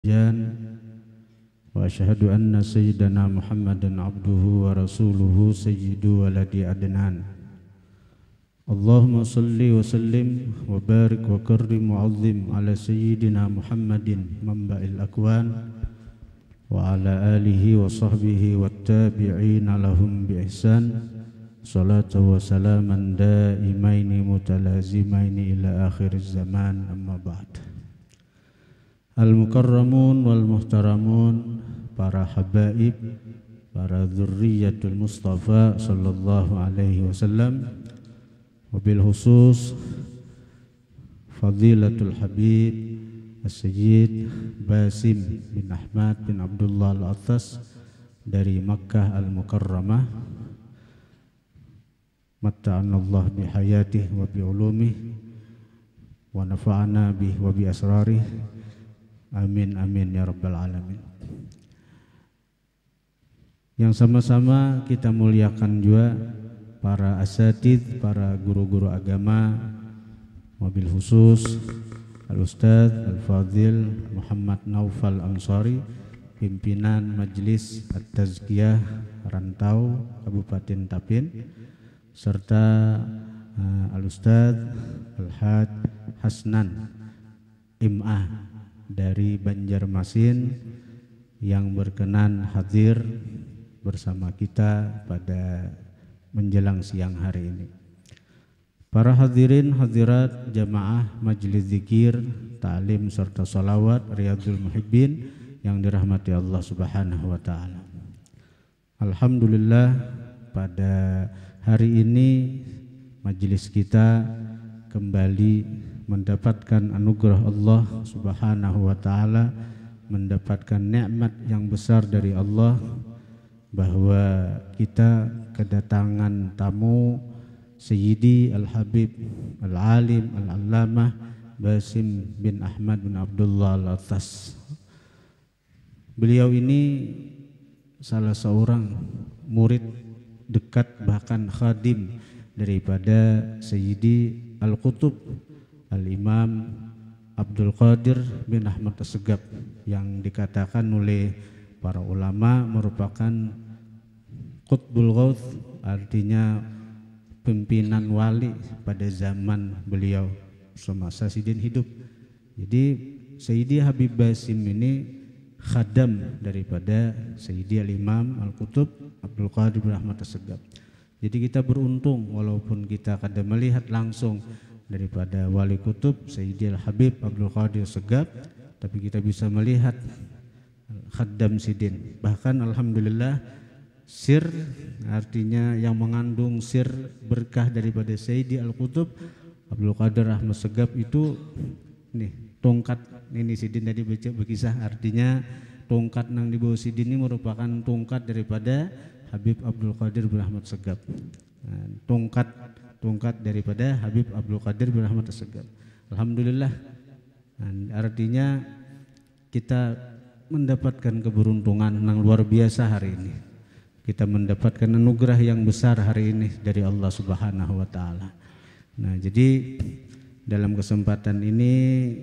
وأشهد أن سيدنا محمدا عبده ورسوله سيد ولد أدنان اللهم صل وسلم وبارك وكرم وعظم على سيدنا محمد منبع الأكوان وعلى آله وصحبه والتابعين لهم بإحسان صلاة وسلاما دائمين متلازمين إلى آخر الزمان أما بعد. Al-mukarramun wal muhtaramun, para habaib, para dzurriyyatul Mustafa sallallahu alaihi wasallam, wabil khusus Fadilatul Habib As-Sayyid Basim bin Ahmad bin Abdullah Al-Athas dari Makkah Al-Mukarramah. Matta'anallah bihayatih wa bi'ulumih wa nafa'ana bih wa bi asrarih. Amin amin ya rabbal alamin. Yang sama-sama kita muliakan juga para asatidz, para guru-guru agama, wabil khusus Al-Ustadz Al-Fadhil Muhammad Naufal Ansari, pimpinan Majelis At-Tazkiyah Rantau Kabupaten Tapin, serta Al-Ustadz Al-Had Hasnan Im'ah dari Banjarmasin yang berkenan hadir bersama kita pada menjelang siang hari ini. Para hadirin hadirat jamaah majelis zikir, ta'lim serta salawat Riyadhul Muhibbin yang dirahmati Allah Subhanahu wa taala. Alhamdulillah, pada hari ini majelis kita kembali mendapatkan anugerah Allah Subhanahu wa taala, mendapatkan nikmat yang besar dari Allah, bahwa kita kedatangan tamu Sayyidi Al-Habib Al-Alim Al-Allamah Basim bin Ahmad bin Abdullah Al-Athas. Beliau ini salah seorang murid dekat bahkan khadim daripada Sayyidi Al-Qutub Al-Imam Abdul Qadir bin Ahmad As-Segaf, yang dikatakan oleh para ulama merupakan Qutbul Ghauth, artinya pimpinan wali pada zaman beliau semasa Sidin hidup. Jadi Sayyidi Habib Basim ini khadam daripada Sayyidi Al-Imam Al-Qutub Abdul Qadir bin Ahmad As-Segaf. Jadi kita beruntung walaupun kita kadang melihat langsung daripada wali kutub Sayyidi Al-Habib Abdul Qadir Segaf, tapi kita bisa melihat khaddam Sidin. Bahkan alhamdulillah sir, artinya yang mengandung sir berkah daripada Sayyidi Al-Qutub Abdul Qadir Ahmad Segaf itu nih, tongkat ini Sidin tadi baca berkisah, artinya tongkat yang di bawah Sidin ini merupakan tongkat daripada Habib Abdul Qadir bin Ahmad Segaf. Nah, tongkat daripada Habib Abdul Qadir bin Ahmad As-Segaf. Alhamdulillah. Nah, artinya kita mendapatkan keberuntungan yang luar biasa hari ini. Kita mendapatkan anugerah yang besar hari ini dari Allah Subhanahu wa taala. Nah, jadi dalam kesempatan ini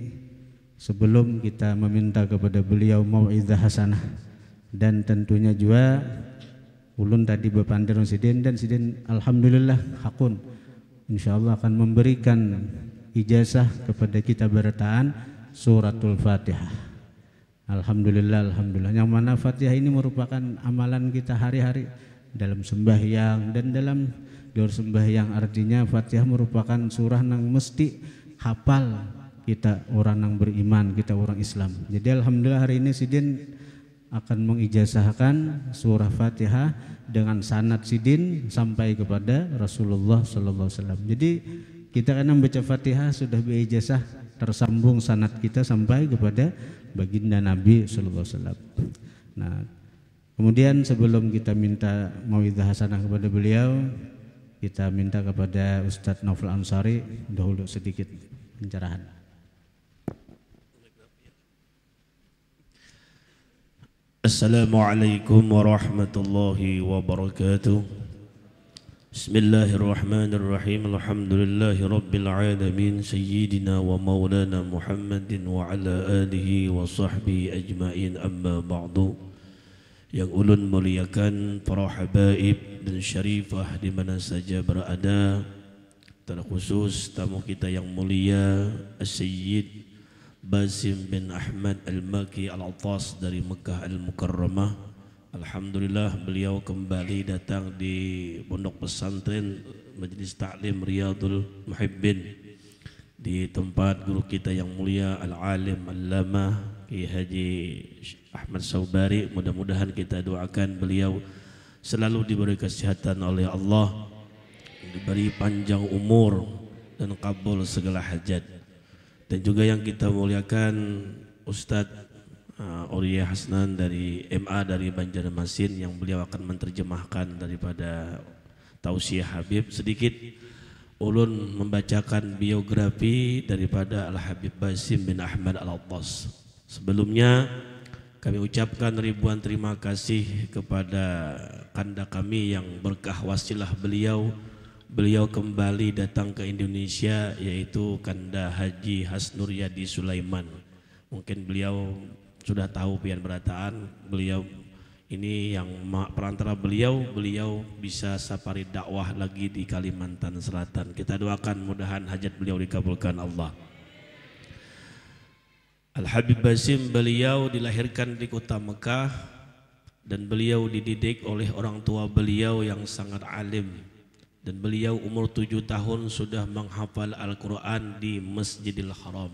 sebelum kita meminta kepada beliau mau'izah hasanah, dan tentunya juga ulun tadi bepandir Sidin, dan Sidin alhamdulillah hakun insyaallah akan memberikan ijazah kepada kita berataan suratul Fatihah. Alhamdulillah, alhamdulillah. Yang mana Fatihah ini merupakan amalan kita hari-hari dalam sembahyang dan dalam luar sembahyang. Artinya Fatihah merupakan surah yang mesti hafal kita orang yang beriman, kita orang Islam. Jadi alhamdulillah hari ini Sidin akan mengijazahkan surah Fatihah dengan sanad Sidin sampai kepada Rasulullah sallallahu alaihi wasallam. Jadi kita kan membaca Fatihah sudah berijazah, tersambung sanad kita sampai kepada baginda Nabi sallallahu alaihi wasallam. Nah, kemudian sebelum kita minta mau'izah hasanah kepada beliau, kita minta kepada Ustadz Naufal Ansari dahulu sedikit pencerahan. Assalamualaikum warahmatullahi wabarakatuh. Bismillahirrahmanirrahim. Alhamdulillahi rabbil alamin sayyidina wa maulana Muhammadin wa ala alihi wa sahbihi ajmain, amma ba'du. Yang ulun muliakan para habaib dan syarifah di mana saja berada, terkhusus tamu kita yang mulia As-Sayyid Basim bin Ahmad Al-Maki Al-Attas dari Mekah Al-Mukarramah. Alhamdulillah beliau kembali datang di Pondok Pesantren Majelis Ta'lim Riyadul Muhibbin di tempat guru kita yang mulia Al-Alim Al-Lama Ki Haji Ahmad Saubari. Mudah-mudahan kita doakan beliau selalu diberi kesehatan oleh Allah, diberi panjang umur dan kabul segala hajat. Dan juga yang kita muliakan Ustadz Aulia Hasnan dari MA dari Banjarmasin, yang beliau akan menerjemahkan daripada Tausiah Habib. Sedikit ulun membacakan biografi daripada Al-Habib Basim bin Ahmad Al-Attas. Sebelumnya kami ucapkan ribuan terima kasih kepada kanda kami yang berkah wasilah beliau kembali datang ke Indonesia, yaitu Kanda Haji Hasnur Yadi Sulaiman. Mungkin beliau sudah tahu pian berataan, beliau ini yang perantara beliau bisa safari dakwah lagi di Kalimantan Selatan. Kita doakan mudahan hajat beliau dikabulkan Allah. Al-Habib Basim beliau dilahirkan di kota Mekah dan beliau dididik oleh orang tua beliau yang sangat alim, dan beliau umur 7 tahun sudah menghafal Al-Quran di Masjidil Haram.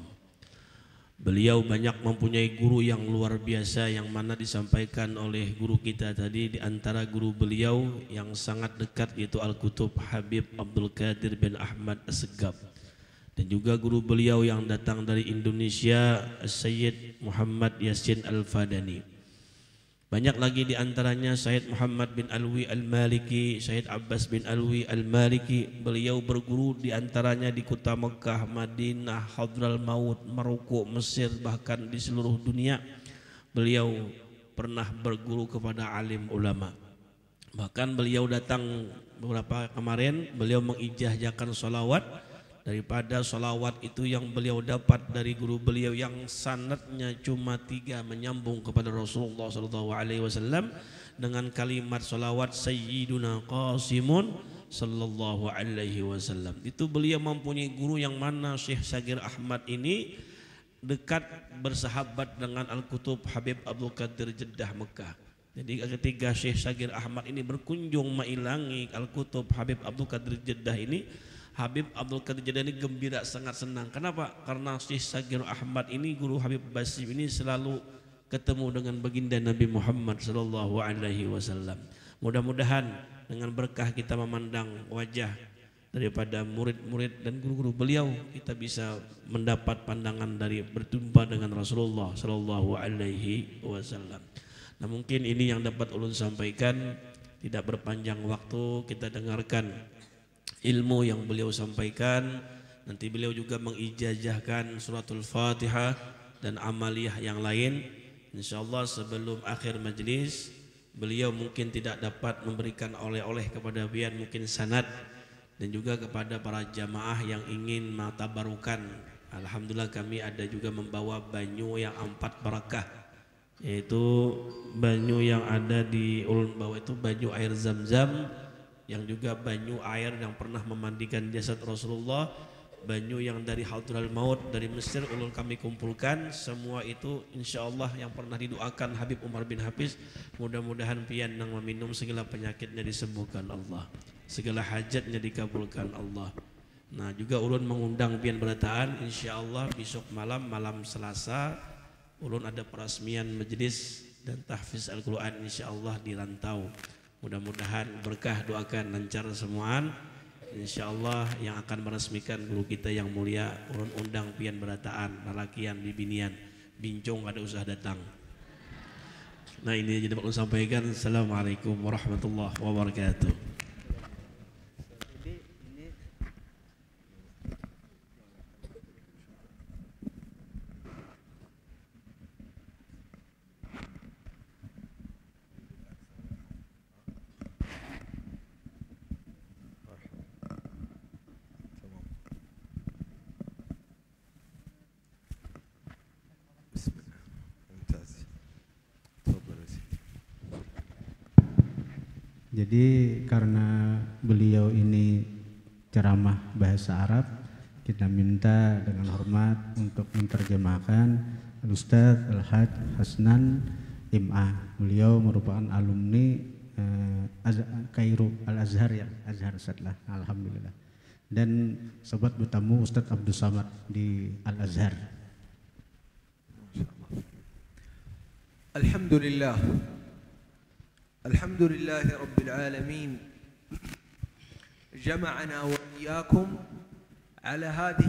Beliau banyak mempunyai guru yang luar biasa, yang mana disampaikan oleh guru kita tadi. Di antara guru beliau yang sangat dekat yaitu Al-Kutub Habib Abdul Qadir bin Ahmad As-Segaf, dan juga guru beliau yang datang dari Indonesia Sayyid Muhammad Yasin Al-Fadani. Banyak lagi di antaranya Sayyid Muhammad bin Alwi Al-Maliki, Sayyid Abbas bin Alwi Al-Maliki. Beliau berguru di antaranya di kota Mekah, Madinah, Hadral Maut, Maroko, Mesir, bahkan di seluruh dunia. Beliau pernah berguru kepada alim ulama. Bahkan beliau datang beberapa kemarin, beliau mengijazahkan sholawat. Daripada sholawat itu yang beliau dapat dari guru beliau yang sanadnya cuma 3 menyambung kepada Rasulullah SAW dengan kalimat sholawat Sayyiduna Qasimun sallallahu alaihi wasallam. Itu beliau mempunyai guru yang mana Syekh Sagir Ahmad ini dekat bersahabat dengan Al-Kutub Habib Abdul Qadir Jeddah Mekah. Jadi ketika Syekh Sagir Ahmad ini berkunjung mailangi Al-Kutub Habib Abdul Qadir Jeddah ini, Habib Abdul Qadir Jeddah ini gembira, sangat senang. Kenapa? Karena Syekh Sagir Ahmad ini, guru Habib Basim ini, selalu ketemu dengan baginda Nabi Muhammad sallallahu alaihi wasallam. Mudah-mudahan dengan berkah kita memandang wajah daripada murid-murid dan guru-guru beliau, kita bisa mendapat pandangan dari berjumpa dengan Rasulullah sallallahu alaihi wasallam. Nah, mungkin ini yang dapat ulun sampaikan, tidak berpanjang waktu, kita dengarkan ilmu yang beliau sampaikan. Nanti beliau juga mengijazahkan suratul Fatihah dan amaliyah yang lain. Insyaallah sebelum akhir majlis, beliau mungkin tidak dapat memberikan oleh-oleh kepada pian, mungkin sanad, dan juga kepada para jamaah yang ingin matabarukan. Alhamdulillah kami ada juga membawa banyu yang 4 barakah, yaitu banyu yang ada di ulun bawah itu banyu air Zam-Zam, yang juga banyu air yang pernah memandikan jasad Rasulullah, banyu yang dari Hadral Maut dari Mesir ulun kami kumpulkan. Semua itu insyaallah yang pernah didoakan Habib Umar bin Hafiz, mudah-mudahan pian yang meminum segala penyakitnya disembuhkan Allah, segala hajatnya dikabulkan Allah. Nah, juga ulun mengundang pian berataan, insyaallah besok malam Selasa ulun ada peresmian majelis dan tahfiz Al-Quran insyaallah di Rantau. Mudah-mudahan berkah, doakan lancar semuaan. Insyaallah yang akan meresmikan guru kita yang mulia, ulun undang pian berataan, lalakian, bibinian, bincong ada usah datang. Nah, ini jadi ulun sampaikan. Assalamualaikum warahmatullahi wabarakatuh. Jadi karena beliau ini ceramah bahasa Arab, kita minta dengan hormat untuk menerjemahkan Al-Ustadz Al-Hajj Hasnan MA. Beliau merupakan alumni Kairo Al-Azhar ya, Azhar Sadlah, alhamdulillah. Dan sobat bertamu Ustadz Abdul Samad di Al-Azhar. Alhamdulillah. Alhamdulillahi Rabbil Alamin. جمعنا وإياكم على هذه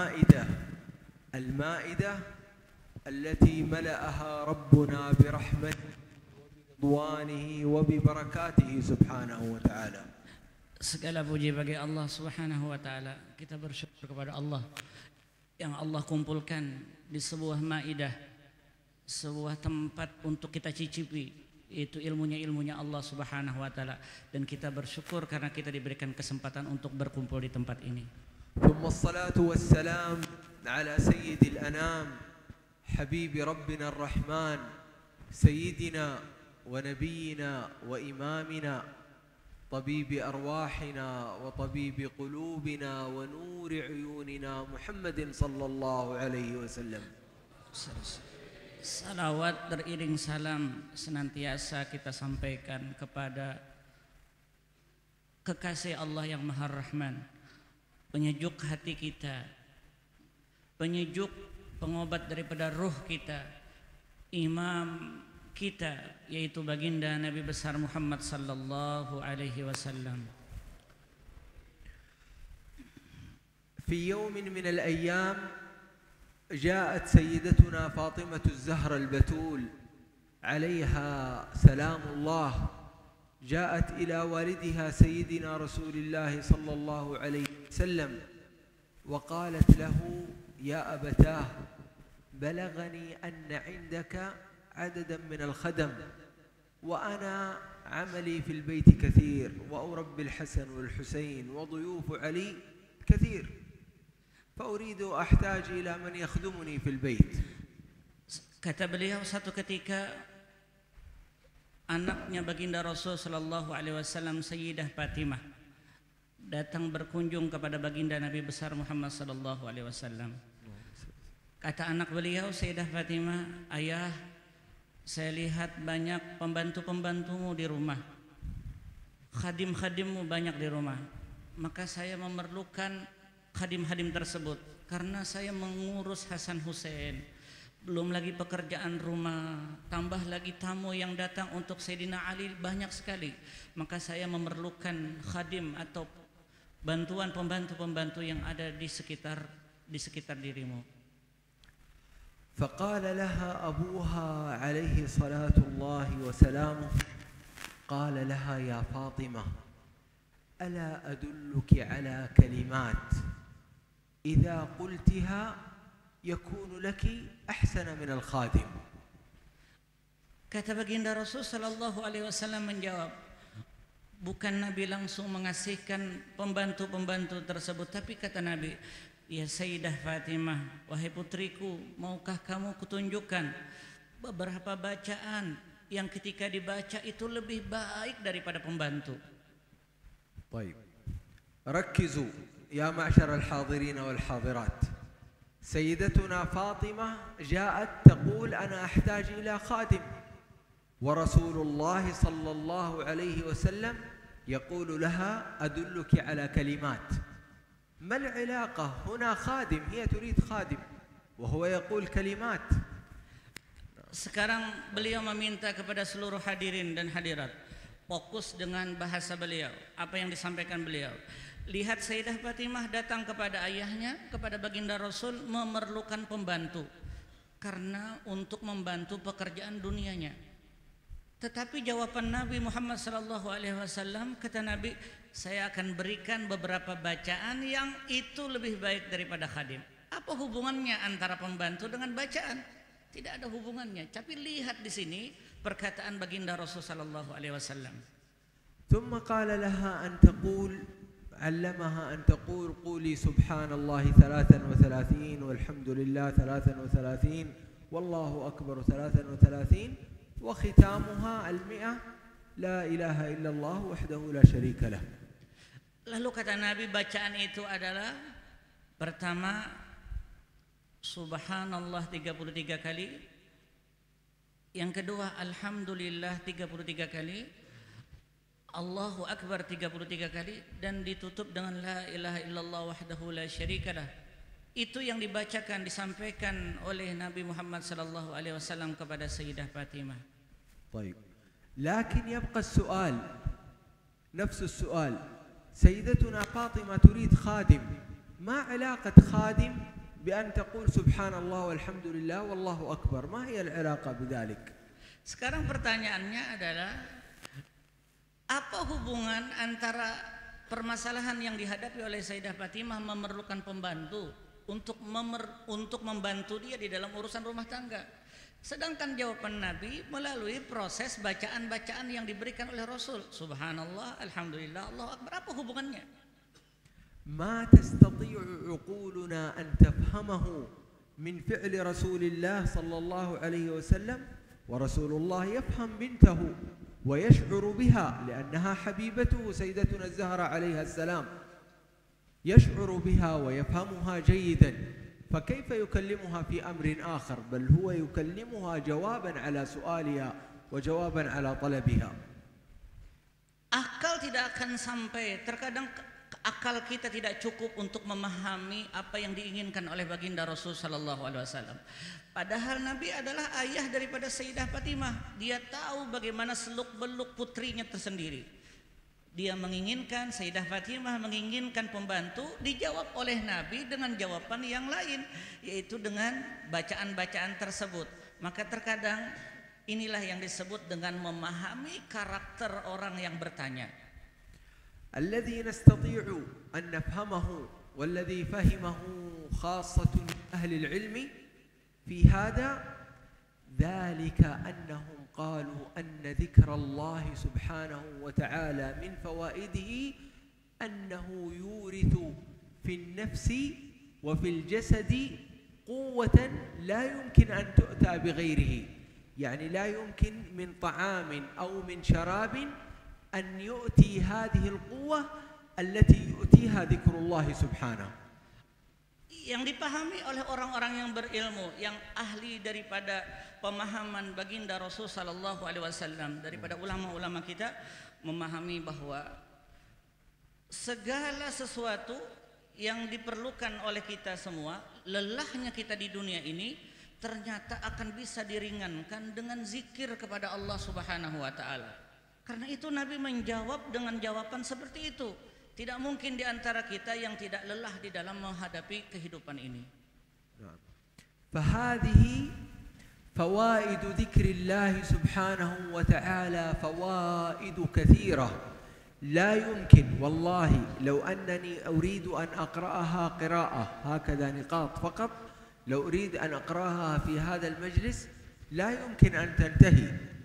المائدة التي ملأها ربنا برحمته وبرضوانه وببركاته سبحانه وتعالى. Segala puji bagi Allah Subhanahu wa taala. Kita bersyukur kepada Allah yang Allah kumpulkan di sebuah maidah, sebuah tempat untuk kita cicipi, yaitu ilmunya Allah Subhanahu wa taala, dan kita bersyukur karena kita diberikan kesempatan untuk berkumpul di tempat ini. ثم الصلاة والسلام على سيد الأنام حبيب ربنا الرحمن سيدنا ونبينا وإمامنا طبيب أرواحنا وطبيب قلوبنا ونور عيوننا محمد صلى الله عليه وسلم. Salawat beriring salam senantiasa kita sampaikan kepada kekasih Allah yang Maha Rahman, penyejuk hati kita, penyejuk pengobat daripada ruh kita, imam kita, yaitu baginda Nabi besar Muhammad sallallahu alaihi wasallam. في يوم من الأيام جاءت سيدتنا فاطمة الزهرة البتول عليها سلام الله، جاءت إلى والدها سيدنا رسول الله صلى الله عليه وسلم وقالت له: يا أبتاه، بلغني أن عندك عددا من الخدم وأنا عملي في البيت كثير وأربي الحسن والحسين وضيوف علي كثير، فأريد أحتاج إلى من يخدمني في البيت. Kata beliau, satu ketika anaknya baginda Rasul sallallahu alaihi wasallam Sayyidah Fatimah datang berkunjung kepada baginda Nabi besar Muhammad sallallahu alaihi wasallam. Kata anak beliau, Sayyidah Fatimah, ayah, saya lihat banyak pembantu-pembantumu di rumah, khadim-khadimmu banyak di rumah, maka saya memerlukan khadim-khadim tersebut karena saya mengurus Hasan Hussein, belum lagi pekerjaan rumah, tambah lagi tamu yang datang untuk Sayyidina Ali banyak sekali, maka saya memerlukan khadim atau bantuan pembantu-pembantu yang ada di sekitar dirimu. فقال لها أبوها عليه صلاة الله وسلامه، قال لها: يا فاطمة، ألا أدلك على كلمات إذا قلتها يكون لك أحسن من الخادم. Kata baginda Rasul sallallahu alaihi wasallam menjawab, bukan Nabi langsung mengasihkan pembantu-pembantu tersebut, tapi kata Nabi, ya Sayyidah Fatimah, wahai putriku, maukah kamu kutunjukkan beberapa bacaan yang ketika dibaca itu lebih baik daripada pembantu. طيب، ركزوا يا معشر الحاضرين والحاضرات. سيدتنا فاطمة جاءت تقول: أنا أحتاج إلى خادم، ورسول الله صلى الله عليه وسلم يقول لها: أدلك على كلمات. ما العلاقة هنا؟ خادم، هي تريد خادم وهو يقول كلمات. Sekarang beliau meminta kepada seluruh hadirin dan hadirat fokus dengan bahasa beliau, apa yang disampaikan beliau. Lihat, Sayyidah Fatimah datang kepada ayahnya, kepada baginda Rasul, memerlukan pembantu karena untuk membantu pekerjaan dunianya. Tetapi jawaban Nabi Muhammad sallallahu alaihi wasallam, kata Nabi, saya akan berikan beberapa bacaan yang itu lebih baik daripada khadim. Apa hubungannya antara pembantu dengan bacaan? Tidak ada hubungannya. Tapi lihat di sini perkataan baginda Rasul sallallahu alaihi wasallam. ثم قال لها أن تقول، علمها أن تقول: قولي سبحان الله 33 والحمد لله 33 والله أكبر 33 وختامها 100 لا إله إلا الله وحده لا شريك له. Lalu kata Nabi, bacaan itu adalah pertama Subhanallah 33 kali, yang kedua Alhamdulillah 33 kali, Allahu Akbar 33 kali, dan ditutup dengan La ilaha illallah wahdahu la syarikalah. Itu yang dibacakan, disampaikan oleh Nabi Muhammad sallallahu alaihi wasallam kepada Sayyidah Fatimah. طيب لكن يبقى السؤال نفس السؤال، سيدتنا فاطمة تريد خادم، ما علاقة خادم بأن تقول سبحان الله والحمد لله والله أكبر؟ ما هي العلاقة بذلك؟ Sekarang pertanyaannya adalah, apa hubungan antara permasalahan yang dihadapi oleh Sayyidah Fatimah memerlukan pembantu untuk membantu dia di dalam urusan rumah tangga, sedangkan jawaban Nabi melalui proses bacaan-bacaan yang diberikan oleh Rasul, Subhanallah, Alhamdulillah, Allahu Akbar. Apa hubungannya? ما تستطيع عقولنا أن تفهمه من فعل رسول الله صلى الله عليه وسلم، ورسول الله يفهم بنته ويشعر بها لأنها حبيبته سيدتنا الزهراء عليها السلام، يشعر بها ويفهمها جيدا، فكيف يكلمها في أمر آخر؟ بل هو يكلمها جوابا على سؤالها وجوابا على طلبها. Akal tidak akan sampai, terkadang akal kita tidak cukup untuk memahami apa yang diinginkan oleh baginda Rasul sallallahu alaihi wasallam. Padahal Nabi adalah ayah daripada Sayyidah Fatimah. Dia tahu bagaimana seluk-beluk putrinya tersendiri. Dia menginginkan, Sayyidah Fatimah menginginkan pembantu, dijawab oleh Nabi dengan jawaban yang lain, yaitu dengan bacaan-bacaan tersebut. Maka terkadang inilah yang disebut dengan memahami karakter orang yang bertanya. الذي نستطيع أن نفهمه والذي فهمه خاصة أهل العلم في هذا ذلك أنهم قالوا أن ذكر الله سبحانه وتعالى من فوائده أنه يورث في النفس وفي الجسد قوة لا يمكن أن تؤتى بغيره، يعني لا يمكن من طعام أو من شراب أن يؤتي هذه القوة التي يؤتيها ذكر الله سبحانه. Yang dipahami oleh orang-orang yang berilmu, yang ahli daripada pemahaman baginda Rasul sallallahu alaihi wasallam, daripada ulama-ulama kita memahami bahwa segala sesuatu yang diperlukan oleh kita semua, lelahnya kita di dunia ini ternyata akan bisa diringankan dengan zikir kepada Allah Subhanahu wa taala. Karena itu Nabi menjawab dengan jawaban seperti itu. Tidak mungkin di antara kita yang tidak lelah di dalam menghadapi kehidupan ini. فهذه فوائد ذكر الله سبحانه وتعالى فوائد كثيرة لا يمكن، والله لو أنني أريد أن أقرأها قراءة هكذا نقاط فقط، لو أريد أن أقرأها في هذا المجلس لا يمكن أن تنتهي.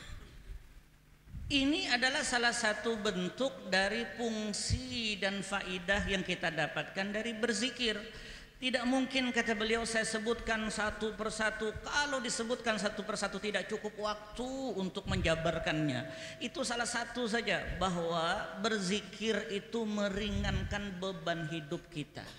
Ini adalah salah satu bentuk dari fungsi dan faidah yang kita dapatkan dari berzikir. Tidak mungkin, kata beliau, saya sebutkan satu persatu. Kalau disebutkan satu persatu tidak cukup waktu untuk menjabarkannya. Itu salah satu saja, bahwa berzikir itu meringankan beban hidup kita.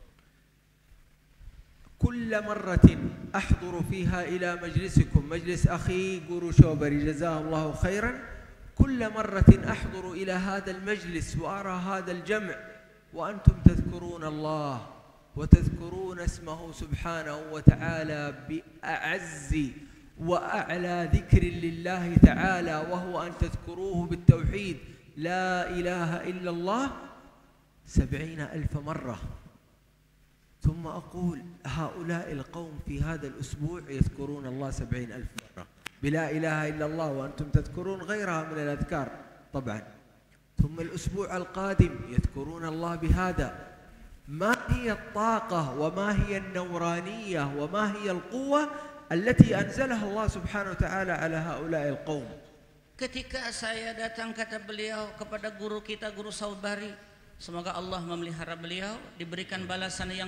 كل مرة أحضر فيها إلى مجلسكم مجلس أخي قورو شوبري جزاه الله خيرا، كل مرة أحضر إلى هذا المجلس وأرى هذا الجمع وأنتم تذكرون الله وتذكرون اسمه سبحانه وتعالى بأعز وأعلى ذكر لله تعالى، وهو أن تذكروه بالتوحيد لا إله إلا الله 70,000 مرة. ثم أقول هؤلاء القوم في هذا الأسبوع يذكرون الله 70,000 مرة بلا إله إلا الله، وأنتم تذكرون غيرها من الأذكار طبعا. ثم الأسبوع القادم يذكرون الله بهذا. ما هي الطاقة وما هي النورانية وما هي القوة التي أنزلها الله سبحانه وتعالى على هؤلاء القوم؟ Ketika saya datang, kata beliau, kepada guru kita, Guru Saubari, semoga Allah memelihara beliau, diberikan balasan yang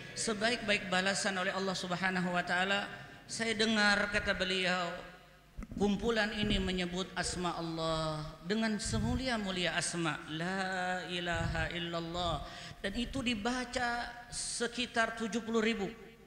sebaik-baik balasan oleh Allah Subhanahu wa taala. Saya dengar, kata beliau, kumpulan ini menyebut asma Allah dengan semulia-mulia asma la ilaha illallah, dan itu dibaca sekitar 70.000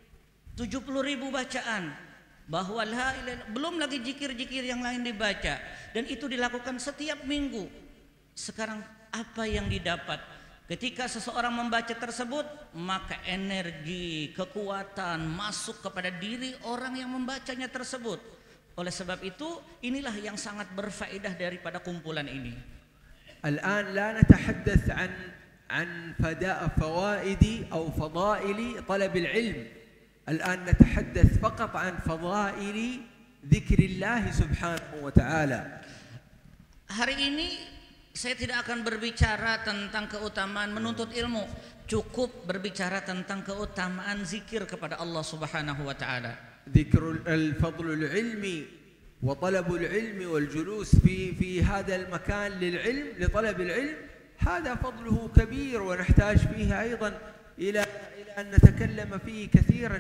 bacaan, bahwa la ilaha, belum lagi zikir-zikir yang lain dibaca, dan itu dilakukan setiap minggu. Sekarang apa yang didapat ketika seseorang membaca tersebut? Maka energi, kekuatan masuk kepada diri orang yang membacanya tersebut. Oleh sebab itu, inilah yang sangat berfaedah daripada kumpulan ini. الآن لا نتحدث عن فوائد أو فضائل طلب العلم. الآن نتحدث فقط عن فضائل ذكر الله سبحانه وتعالى. Hari ini saya tidak akan berbicara tentang keutamaan menuntut ilmu, cukup berbicara tentang keutamaan zikir kepada Allah Subhanahu wa taala. ذكر الفضل العلمي وطلب العلم والجلوس في هذا المكان للعلم لطلب العلم، هذا فضله كبير ونحتاج فيه أيضا إلى أن نتكلم فيه كثيرا،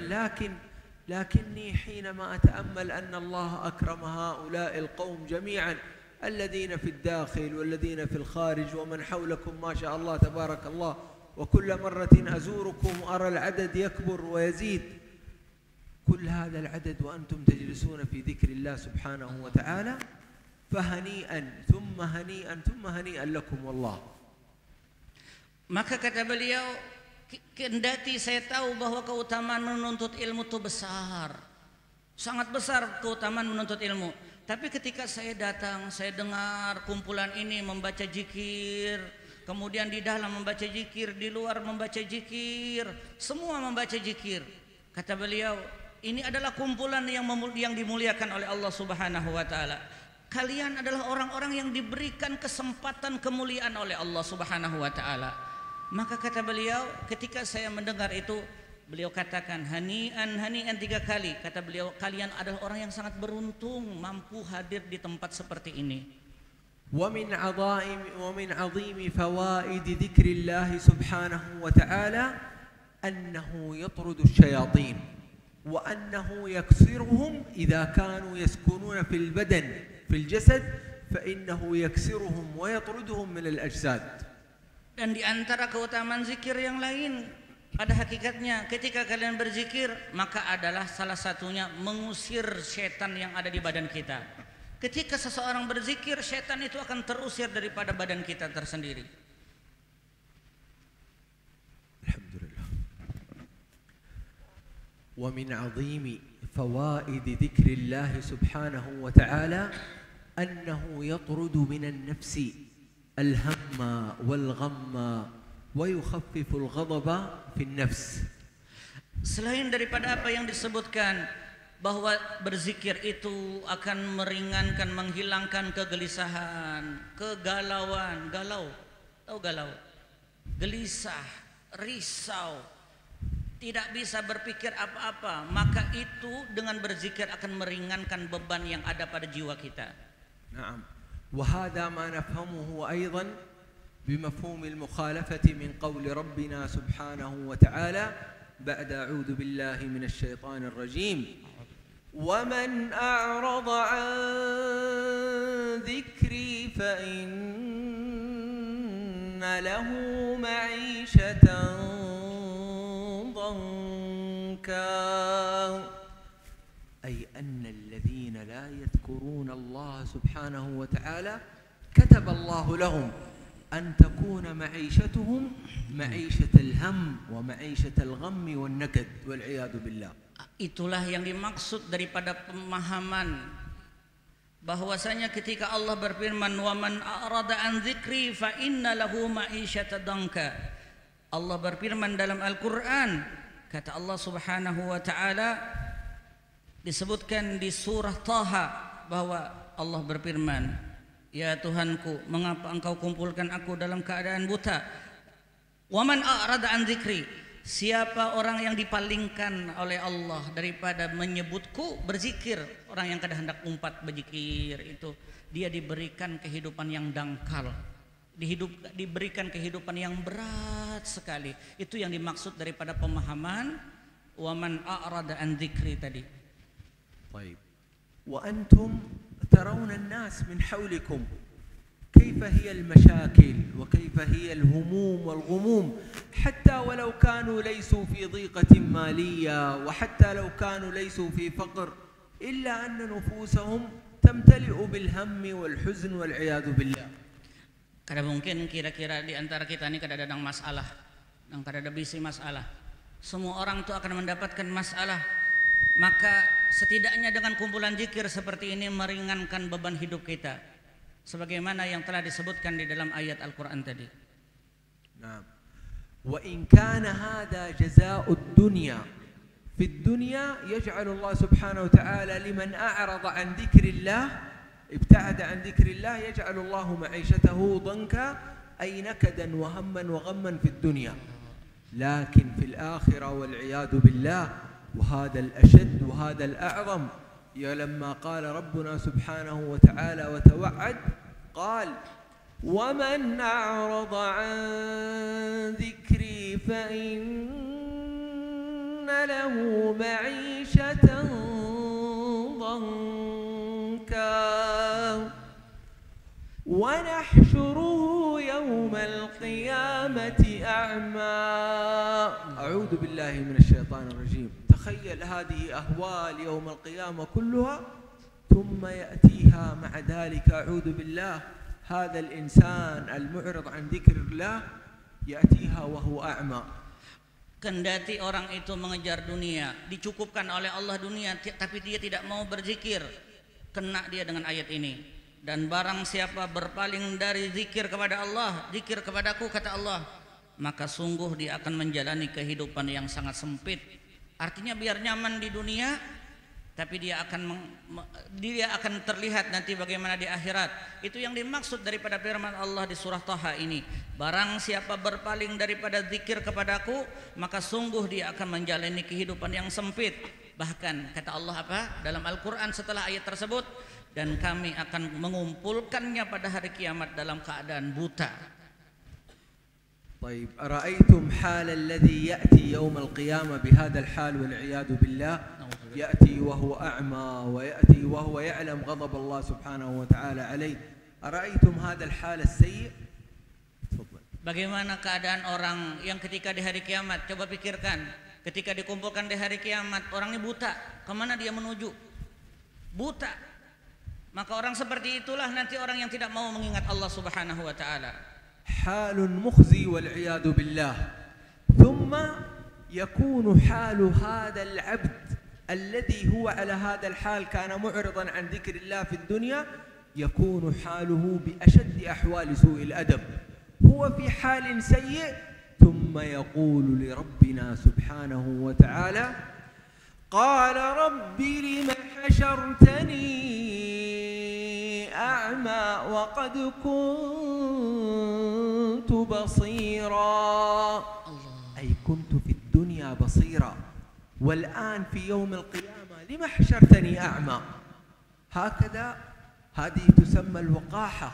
لكني حينما أتأمل أن الله أكرم هؤلاء القوم جميعا الذين في الداخل والذين في الخارج ومن حولكم ما شاء الله تبارك الله، وكل مرة أزوركم أرى العدد يكبر ويزيد، كل هذا العدد وأنتم تجلسون في ذكر الله سبحانه وتعالى، فهنيئا ثم هنيئا ثم هنيئا لكم والله. Maka kata beliau, kendati saya tahu bahwa keutamaan menuntut ilmu itu besar, sangat besar keutamaan menuntut ilmu, tapi ketika saya datang, saya dengar kumpulan ini membaca zikir, kemudian di dalam membaca zikir, di luar membaca zikir, semua membaca zikir. Kata beliau, ini adalah kumpulan yang dimuliakan oleh Allah Subhanahu wa taala. Kalian adalah orang-orang yang diberikan kesempatan kemuliaan oleh Allah Subhanahu wa taala. Maka kata beliau, ketika saya mendengar itu, beliau katakan hani'an 3 kali. Kata beliau, kalian adalah orang yang sangat beruntung mampu hadir di tempat seperti ini. ومن عظيم فوائد ذكر الله سبحانه وتعالى أنه يطرد الشياطين، وأنه يكسرهم إذا كانوا يسكنون في البدن في الجسد، فإنه يكسرهم ويطردهم من الأجساد. Dan di antara keutamaan zikir yang lain, pada hakikatnya ketika kalian berzikir, maka adalah salah satunya mengusir setan yang ada di badan kita. Ketika seseorang berzikir, setan itu akan terusir daripada badan kita tersendiri. ومن عظيم فوائد ذكر الله سبحانه وتعالى أنه يطرد من النفس الهم والغم ويخفف الغضب في النفس. Selain daripada apa yang disebutkan, bahwa berzikir itu akan meringankan, menghilangkan kegelisahan, kegalauan, tahu galau, gelisah, risau, tidak bisa berpikir apa-apa, maka itu dengan berzikir akan meringankan beban yang ada pada jiwa kita. Naam. وهذا ما نفهمه أيضا بمفهوم المخالفة من قول ربنا سبحانه وتعالى بعد أعوذ بالله من الشيطان الرجيم ومن أعرض عن ذكري فإن له معيشة أي أن الذين لا يذكرون الله سبحانه وتعالى كتب الله لهم أن تكون معيشتهم معيشة الهم ومعيشة الغم والنكد والعياذ بالله. Itulah yang dimaksud daripada pemahaman bahwasanya ketika Allah berfirman wa man a'rada an dzikri fa inna lahu ma'isyatan danka. Allah berfirman dalam Al-Qur'an, kata Allah Subhanahu wa taala, disebutkan di surah Taha bahwa Allah berfirman, ya Tuhanku, mengapa engkau kumpulkan aku dalam keadaan buta? Wa man a'rada an dzikri, siapa orang yang dipalingkan oleh Allah daripada menyebutku, berzikir, orang yang kada hendak umpat berzikir itu, dia diberikan kehidupan yang dangkal, diberikan kehidupan yang berat sekali. Itu yang dimaksud daripada pemahaman wa man a'rada an dzikri tadi. طيب. وأنتم ترون الناس من حولكم كيف هي المشاكل وكيف هي الهموم والغموم، حتى ولو كانوا ليسوا في ضيقة مالية وحتى لو كانوا ليسوا في فقر، إلا أن نفوسهم تمتلئ بالهم والحزن والعياذ بالله. Kada mungkin kira-kira di antara kita ini kadang-kadang masalah dan kadang-kadang bisi masalah. Semua orang itu akan mendapatkan masalah. Maka setidaknya dengan kumpulan zikir seperti ini meringankan beban hidup kita. Sebagaimana yang telah disebutkan di dalam ayat Al-Quran tadi. Nah, wa in kana hadha jazaa'ud dunya fi dunya yaj'alu Allah subhanahu wa ta'ala liman a'rada an dhikrillah ibta'ada an dhikrillah yaj'alu Allah ma'ishatahu dhanka ay nakadan wa hamman wa ghamman fi dunya. Lakin fil akhirah wal 'iyadu billah wa hadha al-ashad wa hadha al-a'zam. يا لما قال ربنا سبحانه وتعالى وتوعد قال ومن أعرض عن ذكري فإن له معيشة ضنكا ونحشره يوم القيامة أعمى. أعوذ بالله من الشيطان الرجيم. تخيل هذه أهوال يوم القيامة كلها ثم يأتيها مع ذلك أعوذ بالله هذا الإنسان المعرض عن ذكر الله يأتيها وهو أعمى. Kendati orang itu mengejar dunia, dicukupkan oleh Allah dunia, tapi dia tidak mau berzikir, kena dia dengan ayat ini. Dan barang siapa berpaling dari zikir kepada Allah, zikir kepadaku kata Allah, maka sungguh dia akan menjalani kehidupan yang sangat sempit. Artinya biar nyaman di dunia, tapi dia akan terlihat nanti bagaimana di akhirat. Itu yang dimaksud daripada firman Allah di surah Taha ini. Barang siapa berpaling daripada zikir kepadaku, maka sungguh dia akan menjalani kehidupan yang sempit. Bahkan kata Allah apa dalam Al-Quran setelah ayat tersebut, dan kami akan mengumpulkannya pada hari kiamat dalam keadaan buta. طيب أرأيتم حال الذي يأتي يوم القيامة بهذا الحال والعياذ بالله، يأتي وهو أعمى ويأتي وهو يعلم غضب الله سبحانه وتعالى عليه، أرأيتم هذا الحال السيء؟ Bagaimana keadaan orang yang ketika di hari kiamat? Coba pikirkan, ketika dikumpulkan di hari kiamat, orang ini buta, kemana dia menuju? Buta. Maka orang seperti itulah nanti orang yang tidak mau mengingat Allah subhanahu wa ta'ala. حال مخزي والعياذ بالله. ثم يكون حال هذا العبد الذي هو على هذا الحال كان معرضا عن ذكر الله في الدنيا، يكون حاله بأشد أحوال سوء الأدب. هو في حال سيء ثم يقول لربنا سبحانه وتعالى قال رب لم حشرتني أعمى وقد كنت بصيرا. أي كنت في الدنيا بصيرا والآن في يوم القيامة لم حشرتني أعمى. هكذا هذه تسمى الوقاحة.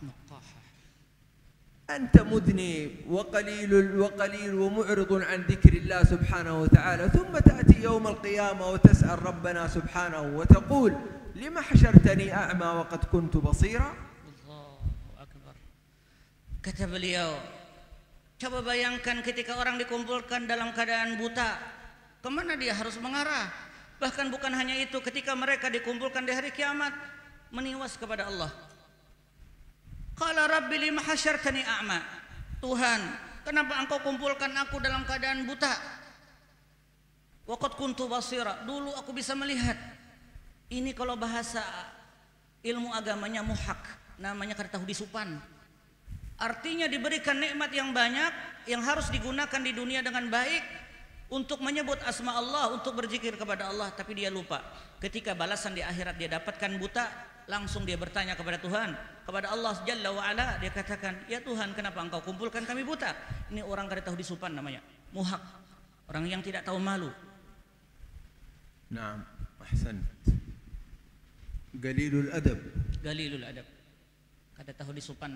أنت مذنب وقليل ومعرض عن ذكر الله سبحانه وتعالى، ثم تأتي يوم القيامة وتسأل ربنا سبحانه وتقول لما حشرتني أعمى وقد كنت بصيرا. Allahu Akbar. Kata beliau, coba bayangkan ketika orang dikumpulkan dalam keadaan buta, kemana dia harus mengarah? Bahkan bukan hanya itu, ketika mereka dikumpulkan di hari kiamat, meniwas kepada Allah. Qala rabbi lima hasyartani a'ma. Tuhan, kenapa engkau kumpulkan aku dalam keadaan buta? Wa qad kuntu basira. Dulu aku bisa melihat. Ini kalau bahasa ilmu agamanya muhak, namanya kada tahu disupan. Artinya diberikan nikmat yang banyak yang harus digunakan di dunia dengan baik untuk menyebut asma Allah, untuk berzikir kepada Allah, tapi dia lupa. Ketika balasan di akhirat dia dapatkan buta, langsung dia bertanya kepada Tuhan, kepada Allah Jalla wa Ala, dia katakan, "Ya Tuhan, kenapa engkau kumpulkan kami buta?" Ini orang kada tahu disupan namanya, muhak, orang yang tidak tahu malu. Naam, ahsan. Qalilul adab. Qalilul adab. Kada tahu disupan.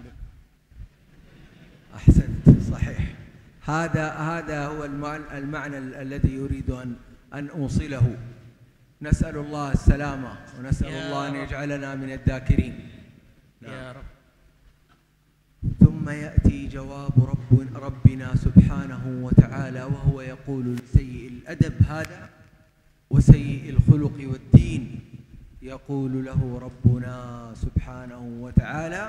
أحسنت صحيح. هذا هو المعنى الذي يريد أن أوصله. نسأل الله السلامة ونسأل الله أن يجعلنا من الذاكرين. يا رب. ثم يأتي جواب ربنا سبحانه وتعالى وهو يقول لسيء الأدب هذا وسيء الخلق والدين، يقول له ربنا سبحانه وتعالى: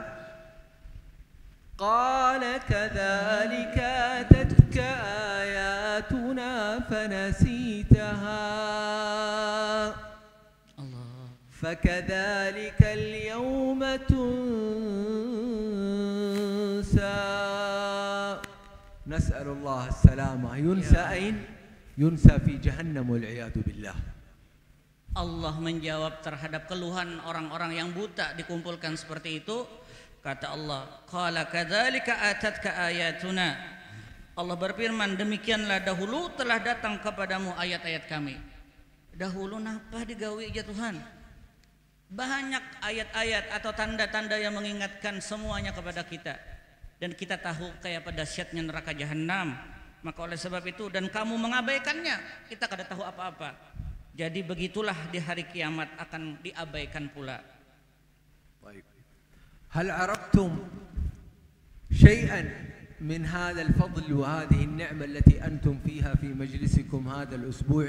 قال كذلك أتتك آياتنا فنسيتها فكذلك اليوم تنسى. نسأل الله السلامة. ينسى أين؟ ينسى في جهنم والعياذ بالله. Allah menjawab terhadap keluhan orang-orang yang buta dikumpulkan seperti itu. Kata Allah, qala kadzalika atatka ayatuna. Allah berfirman, demikianlah dahulu telah datang kepadamu ayat-ayat kami. Dahulu napa digawi ya Tuhan? Banyak ayat-ayat atau tanda-tanda yang mengingatkan semuanya kepada kita. Dan kita tahu kayak dahsyatnya neraka jahanam. Maka oleh sebab itu, dan kamu mengabaikannya, kita kada tahu apa-apa. Jadi begitulah di hari kiamat akan diabaikan pula. هل عرفتم شيئا من هذا الفضل وهذه النعمة التي أنتم فيها في مجلسكم هذا الأسبوع؟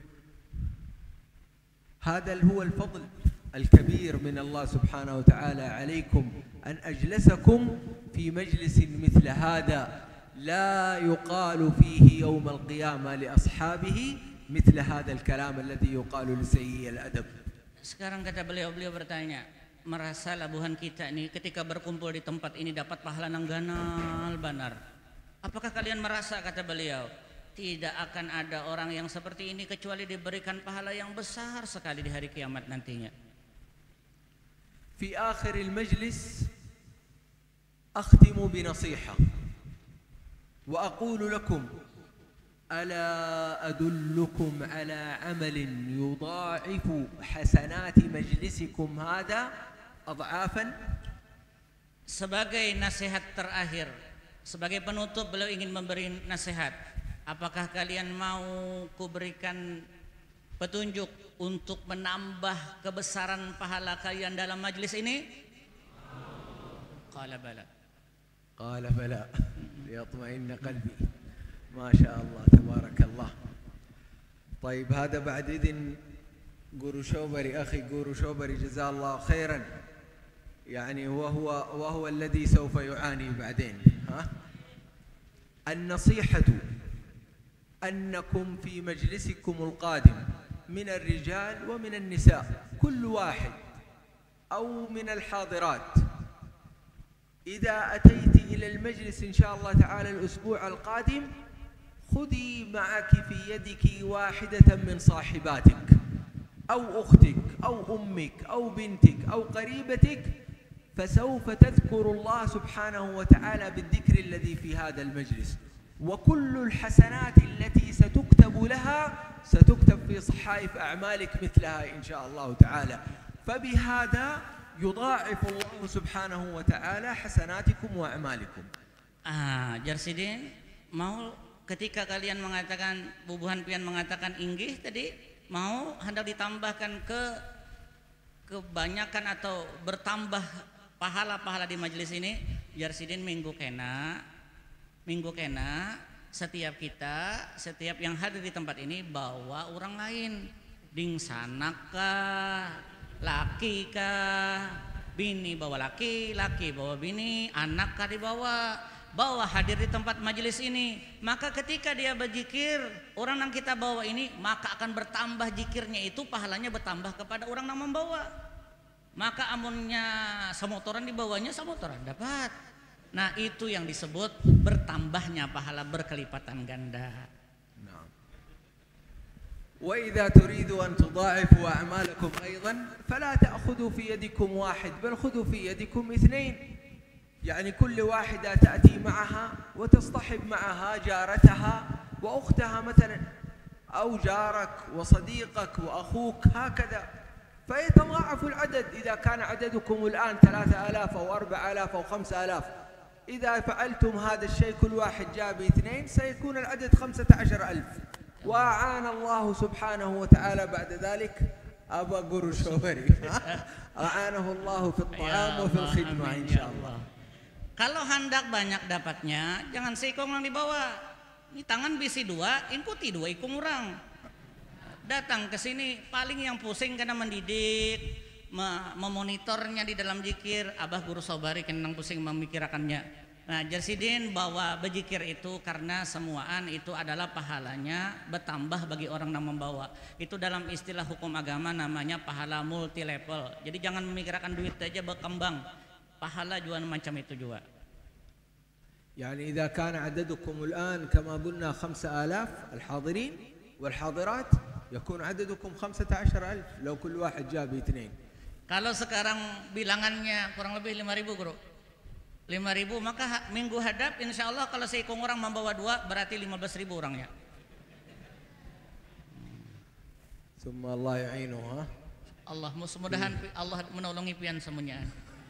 هذا هو الفضل الكبير من الله سبحانه وتعالى عليكم، أن أجلسكم في مجلس مثل هذا لا يقال فيه يوم القيامة لأصحابه مثل هذا الكلام الذي يقال لسيء الأدب. Sekarang kata beliau bertanya, merasa labuhan kita ini ketika berkumpul di tempat ini dapat pahala nang ganal banar. Apakah kalian merasa, kata beliau, tidak akan ada orang yang seperti ini kecuali diberikan pahala yang besar sekali di hari kiamat nantinya. Fi akhir al-majlis akhtimu bi nasihah wa aqulu lakum ألا أدلكم على عمل يضاعف حسنات مجلسكم هذا أضعافا. Sebagai nasihat terakhir, sebagai penutup beliau ingin memberi nasihat. Apakah kalian mau kuberikan petunjuk untuk menambah kebesaran pahala kalian dalam majlis ini? Qala bala. Qala bala. Liyatma'inna qalbi. ما شاء الله تبارك الله. طيب هذا بعد إذن قورو شوبري أخي قورو شوبري جزاه الله خيرا، يعني وهو الذي سوف يعاني بعدين. النصيحة أنكم في مجلسكم القادم من الرجال ومن النساء كل واحد أو من الحاضرات إذا أتيت إلى المجلس إن شاء الله تعالى الأسبوع القادم خذي معك في يدك واحدة من صاحباتك أو أختك أو أمك أو بنتك أو قريبتك، فسوف تذكر الله سبحانه وتعالى بالذكر الذي في هذا المجلس، وكل الحسنات التي ستكتب لها ستكتب في صحائف أعمالك مثلها إن شاء الله تعالى، فبهذا يضاعف الله سبحانه وتعالى حسناتكم وأعمالكم. Jarsidin, mau ketika kalian mengatakan, bubuhan pian mengatakan inggih tadi, mau hendak ditambahkan kebanyakan atau bertambah pahala-pahala di majelis ini. Jarsidin minggu kena setiap yang hadir di tempat ini bawa orang lain, ding sanakah, laki kah, bini bawa laki bawa bini, anak kah dibawa hadir di tempat majelis ini. Maka ketika dia berzikir, orang yang kita bawa ini, maka akan bertambah zikirnya itu, pahalanya bertambah kepada orang yang membawa. Maka amunnya samotoran dibawanya, samotoran dapat. Nah, itu yang disebut bertambahnya pahala berkelipatan ganda. وإذا تريدوا أن تضاعفوا أعمالكم أيضا فلا تأخذوا في يدكم واحد بل خذوا في يدكم اثنين، يعني كل واحدة تأتي معها وتصطحب معها جارتها وأختها مثلا، أو جارك وصديقك وأخوك هكذا، فيتضاعف العدد. إذا كان عددكم الآن 3000 أو 4000 أو 5000، إذا فعلتم هذا الشيء كل واحد جاب اثنين سيكون العدد 15000. وأعان الله سبحانه وتعالى بعد ذلك أبا guru syobari. A'anahu Allah fi at-ta'am wa fil khidmah insyaallah. Kalau hendak banyak dapatnya, jangan seikong yang dibawa. Ini tangan bisi dua, ikuti dua ikung orang. Datang ke sini paling yang pusing karena mendidik, memonitornya di dalam zikir. Abah guru sobari kenang pusing memikirkannya. Nah, Jarsidin bahwa berzikir itu karena semuaan itu adalah pahalanya bertambah bagi orang yang membawa. Itu dalam istilah hukum agama namanya pahala multi level. Jadi jangan memikirkan duit aja berkembang. Pahala juga macam itu juga. يعني إذا كان عددكم الآن كما قلنا 5,000 الحاضرين والحاضرات يكون عددكم 15,000 لو كل واحد جاب 2. Kalau sekarang bilangannya kurang lebih 5.000 guru. 5.000 maka minggu hadap insya Allah kalau seikung orang membawa 2 berarti 15.000 orangnya. ثم الله يعينه ها. Allah mudah-mudahan Allah menolongi pian semuanya.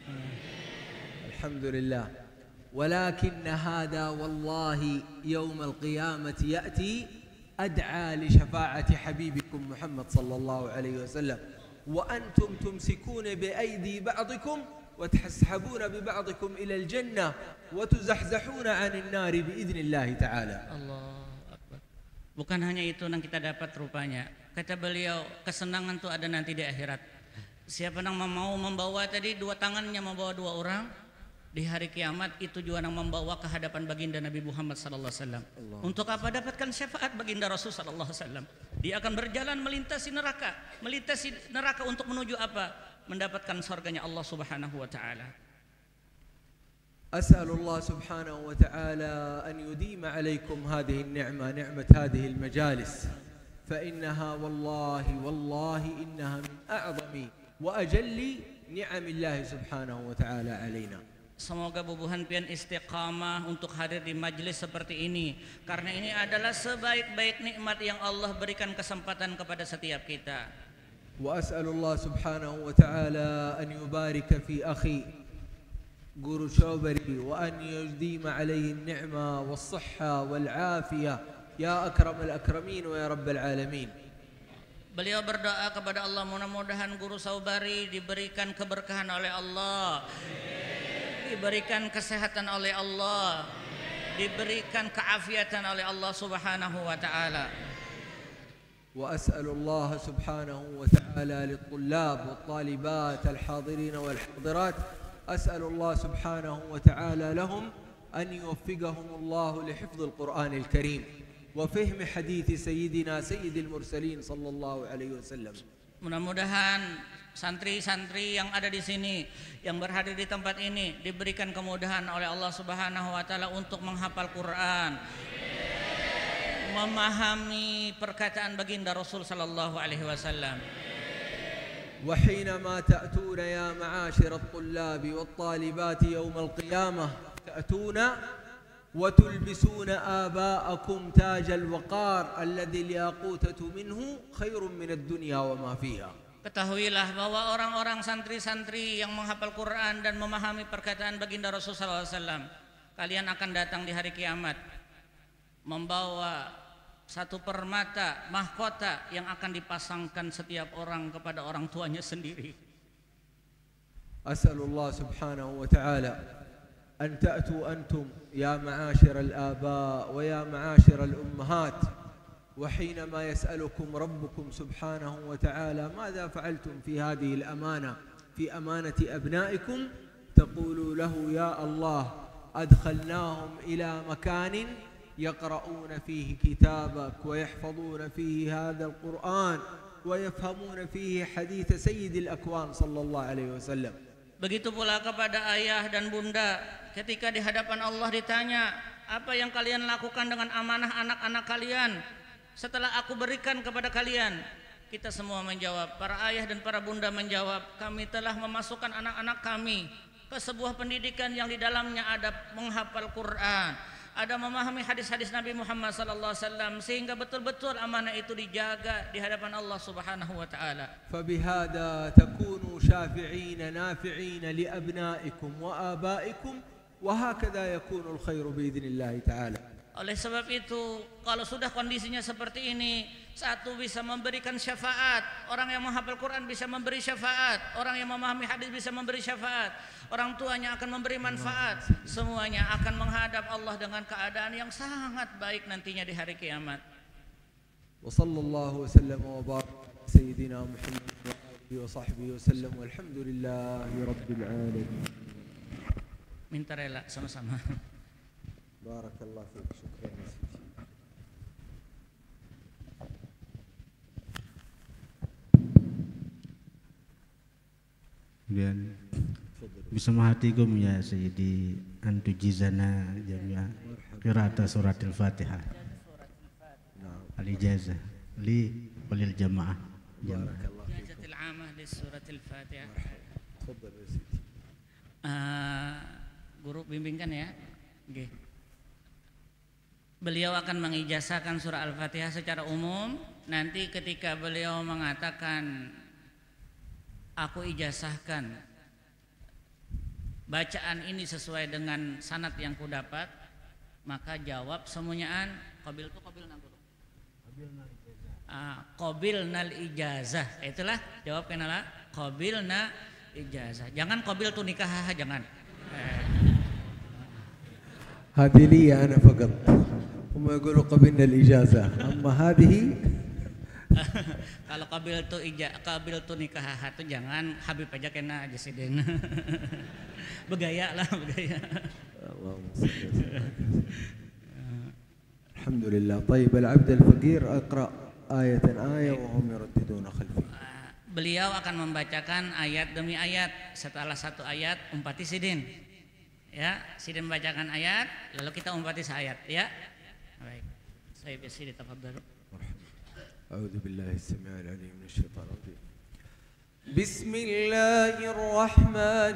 الحمد لله. ولكن هذا والله يوم القيامة يأتي أدعى لشفاعة حبيبكم محمد صلى الله عليه وسلم وأنتم تمسكون بأيدي بعضكم وتسحبون ببعضكم إلى الجنة وتزحزحون عن النار بإذن الله تعالى. Allah Akbar. Bukan hanya itu yang kita dapat rupanya. Kata beliau, kesenangan itu ada nanti di akhirat. Siapa yang mau membawa tadi 2 tangannya membawa 2 orang di hari kiamat itu juga yang membawa ke hadapan baginda Nabi Muhammad sallallahu alaihi wasallam. Untuk apa? Dapatkan syafaat baginda Rasul sallallahu alaihi wasallam. Dia akan berjalan melintasi neraka untuk menuju apa? Mendapatkan surganya Allah Subhanahu wa taala. أسأل الله سبحانه وتعالى أن يديم عليكم هذه النعمة، نعمة هذه المجالس، فإنها والله إنها من أعظم وأجل نعم الله سبحانه وتعالى علينا. Semoga bubuhan pian istiqamah untuk hadir di majelis seperti ini, karena ini adalah sebaik-baik nikmat yang Allah berikan kesempatan kepada setiap kita. وأسأل الله سبحانه وتعالى أن يبارك في أخي guru syobari وأن يديم عليه النعمة والصحة والعافية يا أكرم الأكرمين ويا رب العالمين. Beliau berdoa kepada Allah mudah-mudahan guru Saubari diberikan keberkahan oleh Allah, diberikan kesehatan oleh Allah, diberikan keafiatan oleh Allah Subhanahu wa taala. وأسأل الله سبحانه وتعالى للطلاب والطالبات الحاضرين والحاضرات أسأل الله سبحانه وتعالى لهم أن يوفقهم الله لحفظ القرآن الكريم وفهم حديث سيدنا سيد المرسلين صلى الله عليه وسلم. Mudah-mudahan santri-santri yang ada di sini, yang berhadir di tempat ini diberikan kemudahan oleh Allah Subhanahu wa taala untuk menghafal Quran, memahami perkataan baginda Rasul sallallahu alaihi wasallam. وحينما تأتون يا معاشر الطلاب والطالبات يوم القيامة تأتون وتلبسون آباءكم تاج الوقار الذي الياقوتة منه خير من الدنيا وما فيها. Ketahuilah bahwa orang-orang santri-santri yang menghafal Quran dan memahami perkataan baginda Rasul sallallahu alaihi wasallam, kalian akan datang di hari kiamat membawa satu permata mahkota yang akan dipasangkan setiap orang kepada orang tuanya sendiri. As'alullah subhanahu wa ta'ala an ta'tu antum ya ma'ashir al-aba wa ya ma'ashir al-ummahat wa hinama yas'alukum rabbukum subhanahu wa ta'ala madha fa'altum fi hadhihi al-amana fi amanati abna'ikum taqulu lahu ya Allah adkhalnahum ila makanin يقرؤون فيه كتابك ويحفظون فيه هذا القرآن ويفهمون فيه حديث سيد الأكوان صلى الله عليه وسلم. Begitu pula kepada ayah dan bunda ketika di hadapan Allah ditanya, apa yang kalian lakukan dengan amanah anak-anak kalian setelah aku berikan kepada kalian? Kita semua menjawab, para ayah dan para bunda menjawab, kami telah memasukkan anak-anak kami ke sebuah pendidikan yang di dalamnya ada menghafal Quran, ada memahami hadis-hadis Nabi Muhammad sallallahu alaihi wasallam, sehingga betul-betul amanah itu dijaga di hadapan Allah Subhanahu wa taala. Fabihada takunu syafi'in nafi'in li abnaikum wa abaikum wa hakadha yakunu al-khairu bi idznillah taala. Oleh sebab itu, kalau sudah kondisinya seperti ini, Satu bisa memberikan syafaat. Orang yang menghafal Quran bisa memberi syafaat. Orang yang memahami hadis bisa memberi syafaat. Orang tuanya akan memberi manfaat. Semuanya akan menghadap Allah dengan keadaan yang sangat baik nantinya di hari kiamat. Wa sallallahu wasallam wa barak sayyidina Muhammad wa alihi wa sahbihi wasallam walhamdulillahi rabbil alamin. Minta rela sama-sama. Barakallahu fiik. Syukran ya Sidi. Kemudian bismahatikum ya Sayyidi antu jizana jami'a qira'ata suratil Fatihah. Al-ijazah li walil jamaah. Barakallahu fiik. Ijazatil amah di suratil Fatihah. Tafadhal ya Sidi. Guru bimbingkan ya. Nggih. Beliau akan mengijazahkan surah Al-Fatihah secara umum. Nanti ketika beliau mengatakan aku ijazahkan bacaan ini sesuai dengan sanad yang ku dapat, maka jawab semuanyaan qabil tu qabilna guru. Qabilnal ijazah. Itulah jawab kenala qabilna ijazah. Jangan qabil tu nikah, jangan. هذه لي أنا فقط. هم يقولوا قبلنا الإجازة. أما هذه kalau qabil tu nikah itu jangan, Habib aja kena aja sidin. Begaya lah, begaya. اللهم صل وسلم. الحمد لله. طيب العبد الفقير أقرأ آية وهم يرددون خلفي. Beliau akan membacakan ayat demi ayat. Setelah satu ayat umpati sidin. Ya, sidin membacakan ayat, lalu kita umpati seayat, ya. Baik. Saya Sidin tafadhal. أعوذ بالله السميع العليم من الشيطان الرجيم. بسم الله الرحمن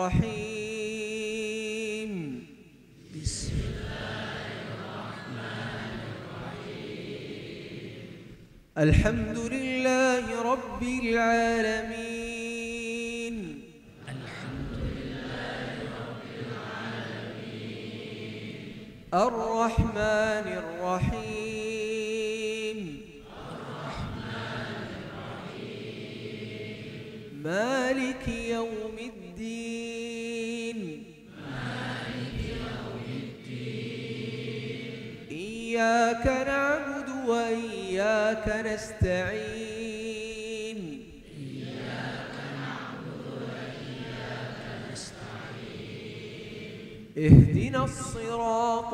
الرحيم. بسم الله الرحمن الرحيم. الحمد لله رب العالمين. الحمد لله رب العالمين. الرحمن الرحيم. مالك يوم الدين. إياك نعبد وإياك نستعين. اهدنا الصراط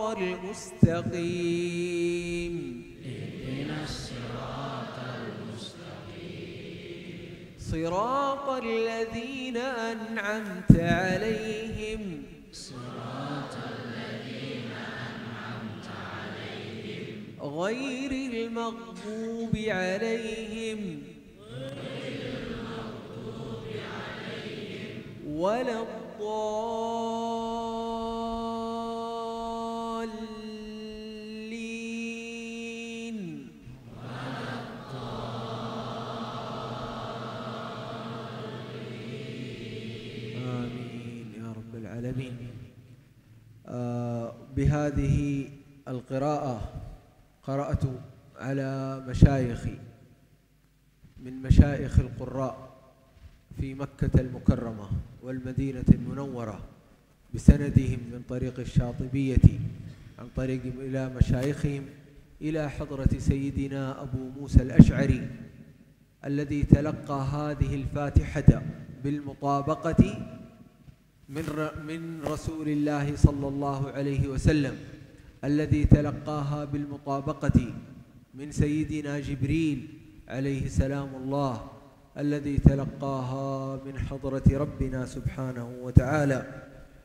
المستقيم. صراط الذين أنعمت عليهم. غير المغضوب عليهم ولا الضالين. آمين يا رب العالمين. بهذه القراءة قرأت على مشايخي من مشايخ القراء في مكة المكرمة والمدينة المنورة بسندهم من طريق الشاطبية عن طريق إلى مشايخهم إلى حضرة سيدنا أبو موسى الأشعري الذي تلقى هذه الفاتحة بالمطابقة من رسول الله صلى الله عليه وسلم، الذي تلقاها بالمطابقة من سيدنا جبريل عليه سلام الله، الذي تلقاها من حضرة ربنا سبحانه وتعالى.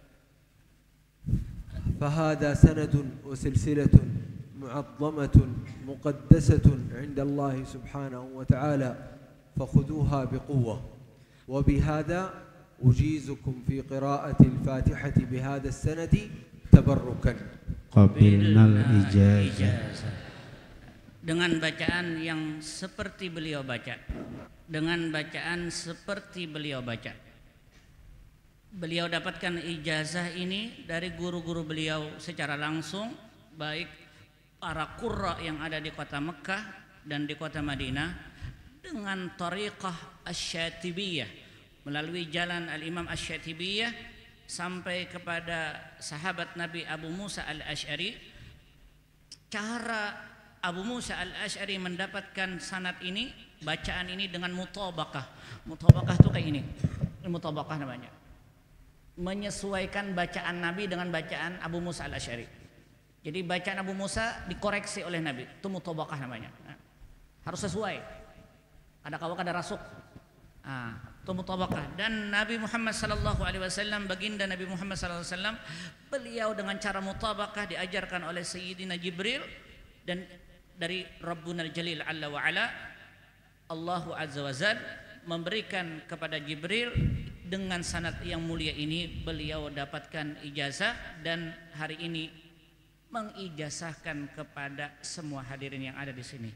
فهذا سند وسلسلة معظمة مقدسة عند الله سبحانه وتعالى، فخذوها بقوة. وبهذا أجيزكم في قراءة الفاتحة بهذا السند تبركا. Qabilnal ijazah. Dengan bacaan yang seperti beliau baca. Dengan bacaan seperti beliau baca. Beliau dapatkan ijazah ini dari guru-guru beliau secara langsung, baik para qurra yang ada di kota Mekah dan di kota Madinah dengan tariqah Asy-Syatibiyah, melalui jalan Al-Imam Asy-Syatibiyah sampai kepada sahabat Nabi Abu Musa Al-Asy'ari. Cara Abu Musa Al-Asy'ari mendapatkan sanad ini, bacaan ini dengan mutabaqah. Mutabaqah itu kayak ini. Ini mutabaqah namanya. Menyesuaikan bacaan Nabi dengan bacaan Abu Musa Al-Asy'ari. Jadi bacaan Abu Musa dikoreksi oleh Nabi. Itu mutabaqah namanya. Nah, harus sesuai. Ada kawak, ada rasuk. Itu mutabaqah. Dan Nabi Muhammad sallallahu alaihi wasallam, baginda Nabi Muhammad sallallahu alaihi wasallam, beliau dengan cara mutabaqah diajarkan oleh Sayyidina Jibril, dan dari Rabbuna Jalil Alla wa Ala, Allahu Azza wa Jal memberikan kepada Jibril dengan sanad yang mulia ini. Beliau dapatkan ijazah dan hari ini mengijazahkan kepada semua hadirin yang ada di sini.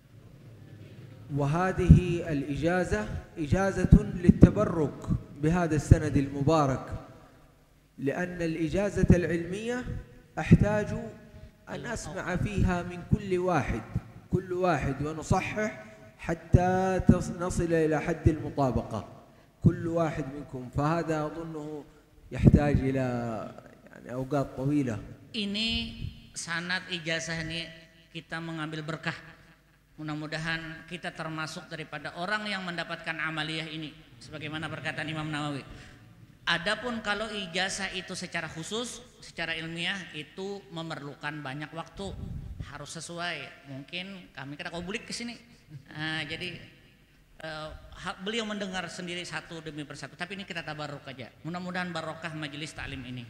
وهذه الإجازة إجازة للتبرك بهذا السند المبارك، لأن الإجازة العلمية أحتاج أن أسمع فيها من كل واحد ونصحح حتى نصل إلى حد المطابقة كل واحد منكم، فهذا أظنه يحتاج إلى يعني أوقات طويلة. Ini sanad ijazah ini kita mengambil berkah. Mudah-mudahan kita termasuk daripada orang yang mendapatkan amaliyah ini, sebagaimana perkataan Imam Nawawi. Adapun kalau ijazah itu secara khusus, secara ilmiah, itu memerlukan banyak waktu, harus sesuai. Mungkin kami kena bulik ke sini. Jadi beliau mendengar sendiri satu demi persatu. Tapi ini kita tabarruk aja. Mudah-mudahan barokah majelis taklim ini.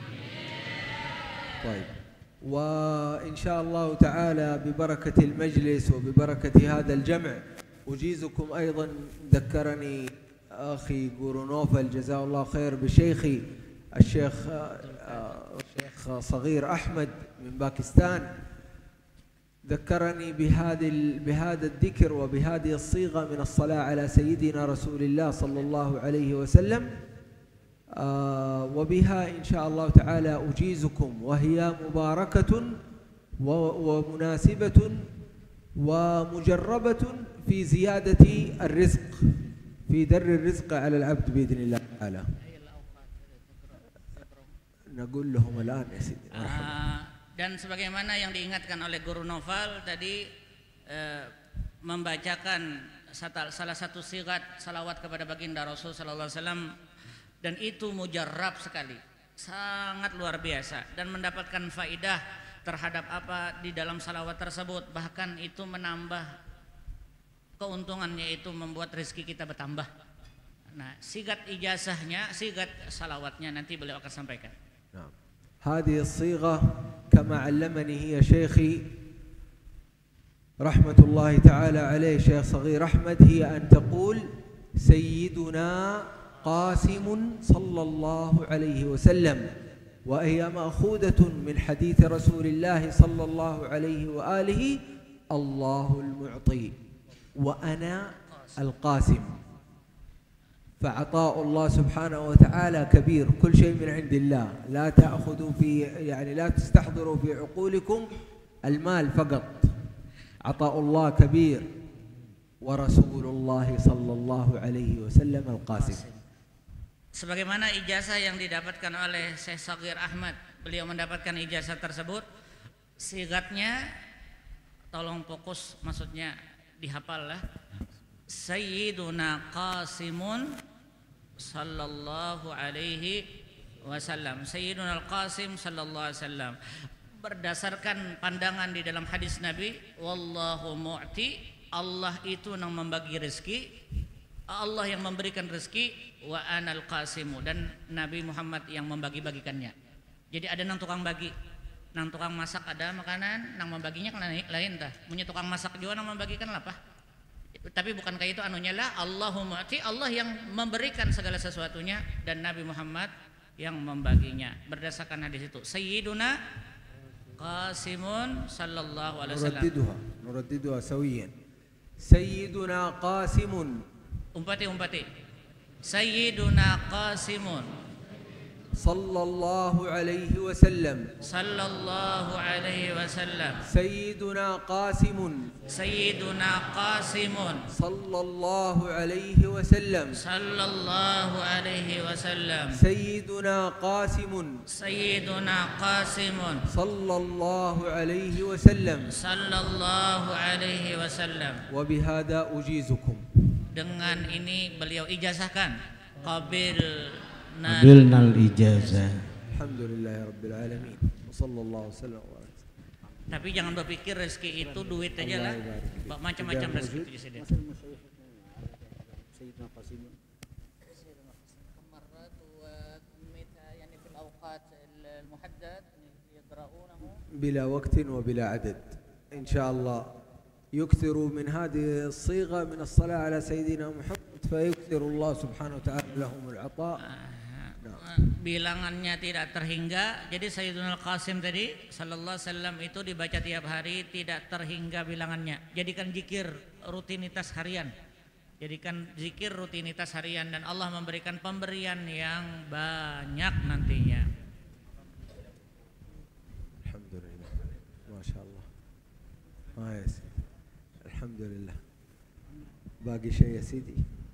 Baik. وإن شاء الله تعالى ببركة المجلس وببركة هذا الجمع أجيزكم أيضا. ذكرني أخي غورونوفل جزاه الله خير بشيخي الشيخ صغير أحمد من باكستان، ذكرني بهذا الذكر وبهذه الصيغة من الصلاة على سيدنا رسول الله صلى الله عليه وسلم، وبها إن شاء الله تعالى أجيزكم، وهي مباركة ومناسبة ومجربة في زيادة الرزق، في در الرزق على العبد بإذن الله تعالى. نقول لهم الآن يا سيدي. Dan sebagaimana yang diingatkan oleh Guru Noval tadi, membacakan salah satu sigat salawat kepada baginda Rasul sallallahu alaihi wasallam, dan itu mujarrab sekali, sangat luar biasa, dan mendapatkan faidah terhadap apa di dalam salawat tersebut. Bahkan itu menambah keuntungannya, itu membuat rezeki kita bertambah. Nah, sigat ijazahnya, sigat salawatnya nanti beliau akan sampaikan. هذه الصيغة كما علمني هي شيخي رحمة الله تعالى عليه شيخ صغير أحمد، هي أن تقول سيدنا قاسم صلى الله عليه وسلم، وهي مأخوذة من حديث رسول الله صلى الله عليه وآله: الله المعطي وأنا القاسم. فعطاء الله سبحانه وتعالى كبير، كل شيء من عند الله، لا تأخذوا لا تستحضروا في عقولكم المال فقط. عطاء الله كبير، ورسول الله صلى الله عليه وسلم القاسم. Sebagaimana ijazah yang didapatkan oleh Syekh Shagir Ahmad, beliau mendapatkan ijazah tersebut, sigatnya tolong fokus, maksudnya dihafal lah. Sayyiduna Qasimun sallallahu alaihi wasallam. Sayyiduna Al-Qasim sallallahu alaihi wasallam. Berdasarkan pandangan di dalam hadis Nabi, wallahu mu'ti, Allah itu yang membagi rezeki, Allah yang memberikan rezeki, wa anal qasimu, dan Nabi Muhammad yang membagi-bagikannya. Jadi ada nang tukang bagi, nang tukang masak ada makanan, nang membaginya kan lain dah. Punya tukang masak juga nang membagikan apa? Tapi bukan kayak itu anunya lah. Allahumma ati, Allah yang memberikan segala sesuatunya, dan Nabi Muhammad yang membaginya. Berdasarkan hadis itu, Sayyiduna Qasimun sallallahu alaihi wasallam. Nuraddiduha sawiyan. Sayyiduna Qasimun. Umpati. Sayyiduna Qasimun. صلى الله عليه وسلم صلى الله عليه وسلم سيدنا قاسم سيدنا قاسم صلى الله عليه وسلم صلى الله عليه وسلم سيدنا قاسم سيدنا قاسم صلى الله عليه وسلم صلى الله عليه وسلم. وبهذا أجيزكم. Dengan ini beliau ijazahkan qabilnal ijazah. Alhamdulillah Rabbil Alamin. Sallallahu wasallam. Tapi jangan berpikir rezeki itu duit aja lah. Macam-macam rezeki itu di sini. بلا وقت وبلا عدد إن شاء الله يكثروا من هذه الصيغة من الصلاة على سيدنا محمد فيكثر الله سبحانه وتعالى لهم العطاء. Bilangannya tidak terhingga. Jadi Sayyidina Qasim tadi sallallahu alaihi wasallam itu dibaca tiap hari, tidak terhingga bilangannya. Jadikan zikir rutinitas harian. Jadikan zikir rutinitas harian dan Allah memberikan pemberian yang banyak nantinya. Alhamdulillah. Masyaallah. Alhamdulillah. Bagi syai ya Sidi.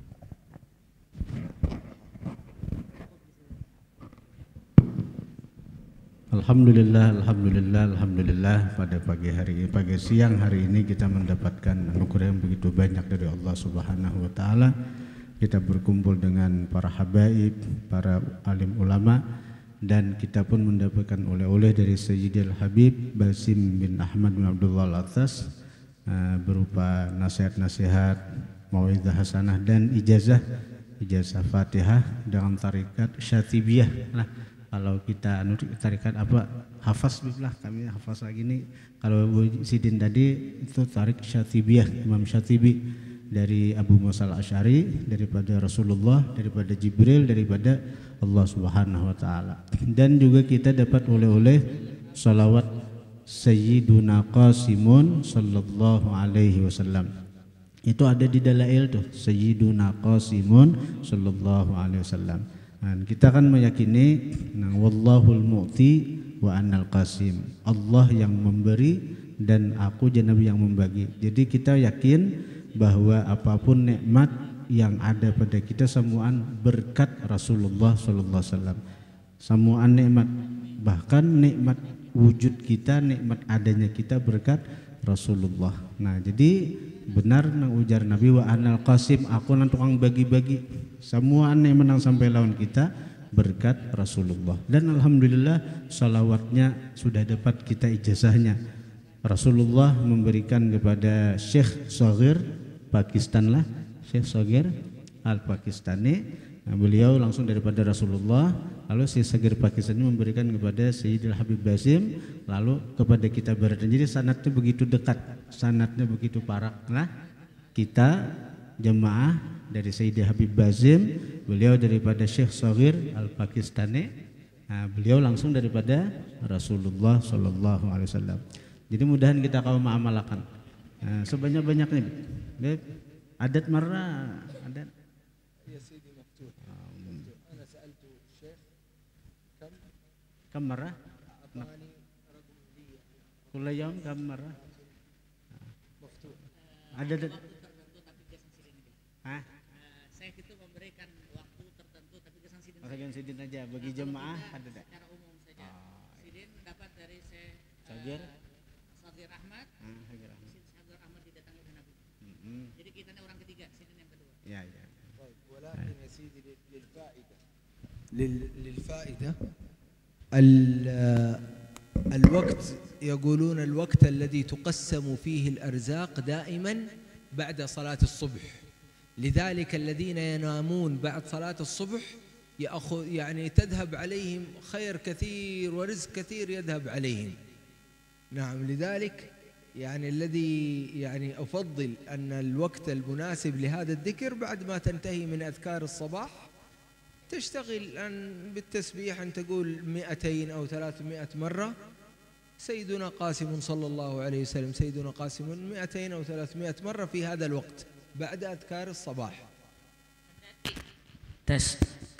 Alhamdulillah pada pagi siang hari ini kita mendapatkan anugerah yang begitu banyak dari Allah Subhanahu wa taala. Kita berkumpul dengan para habaib, para alim ulama, dan kita pun mendapatkan oleh-oleh dari Sayyidil Habib Basim bin Ahmad bin Abdullah Al-Atas berupa nasihat-nasihat, mau'izah hasanah dan ijazah Fatihah dengan tarikat Syatibiyah. Nah, kalau kita tarikat apa? Hafaz lah, kami hafaz lagi nih. Kalau Bu Sidin tadi itu tarik Syatibiyah, Imam Syatibi dari Abu Musa al-Asy'ari, daripada Rasulullah, daripada Jibril, daripada Allah Subhanahu wa taala. Dan juga kita dapat oleh-oleh salawat Sayyiduna Qasimun sallallahu alaihi wasallam. Itu ada di Dalail tuh, Sayyiduna Qasimun sallallahu alaihi wasallam. Dan kita kan meyakini wallahul mu'ti wa annal qasim. Allah yang memberi dan aku Nabi yang membagi. Jadi kita yakin bahwa apapun nikmat yang ada pada kita semuaan berkat Rasulullah sallallahu alaihi wasallam. Semuaan nikmat, bahkan nikmat wujud kita, nikmat adanya kita berkat Rasulullah. Nah, jadi benar nang ujar Nabi wa annal qasim, aku nang tukang bagi-bagi. Semua aneh menang sampai lawan kita berkat Rasulullah. Dan alhamdulillah salawatnya sudah dapat kita ijazahnya. Rasulullah memberikan kepada Syekh Saghir Pakistan lah, Syekh Saghir Al-Pakistani. Nah, beliau langsung daripada Rasulullah, lalu Syekh Saghir Pakistan memberikan kepada Sayyidil Habib Basim, lalu kepada kita berada. Jadi sanadnya begitu dekat, sanadnya begitu parak. Nah, kita jemaah dari Sayyidil Habib Basim, beliau daripada Syekh Saghir Al-Pakistani, nah, beliau langsung daripada Rasulullah sallallahu alaihi wasallam. Jadi mudahan kita kau mengamalkan sebanyak-banyaknya. Beb, adat marah, adat. Ya Sidi maftuh. Ana sa'altu Syekh kam marah? Kullu yawm kam marah? Maftuh. Ada. Hah? Saya itu memberikan waktu tertentu tapi kesan sidin. Kesan sidin aja bagi jemaah ada tak? Secara umum saja. Sidin dapat dari Saghir Ahmad. Saghir Ahmad. Saghir Ahmad didatangi oleh Nabi. Jadi kita ini orang ketiga, sidin yang kedua. Ya. ولكن يا سيدي للفائدة الوقت يقولون الوقت الذي تقسم فيه الأرزاق دائما بعد صلاة الصبح. لذلك الذين ينامون بعد صلاة الصبح يعني تذهب عليهم خير كثير ورزق كثير يذهب عليهم. نعم، لذلك يعني الذي يعني أفضل أن الوقت المناسب لهذا الذكر بعد ما تنتهي من أذكار الصباح تشتغل بالتسبيح، أن تقول 200 أو 300 مرة سيدنا قاسم صلى الله عليه وسلم، سيدنا قاسم 200 أو 300 مرة في هذا الوقت بعد أذكار الصباح. Tes.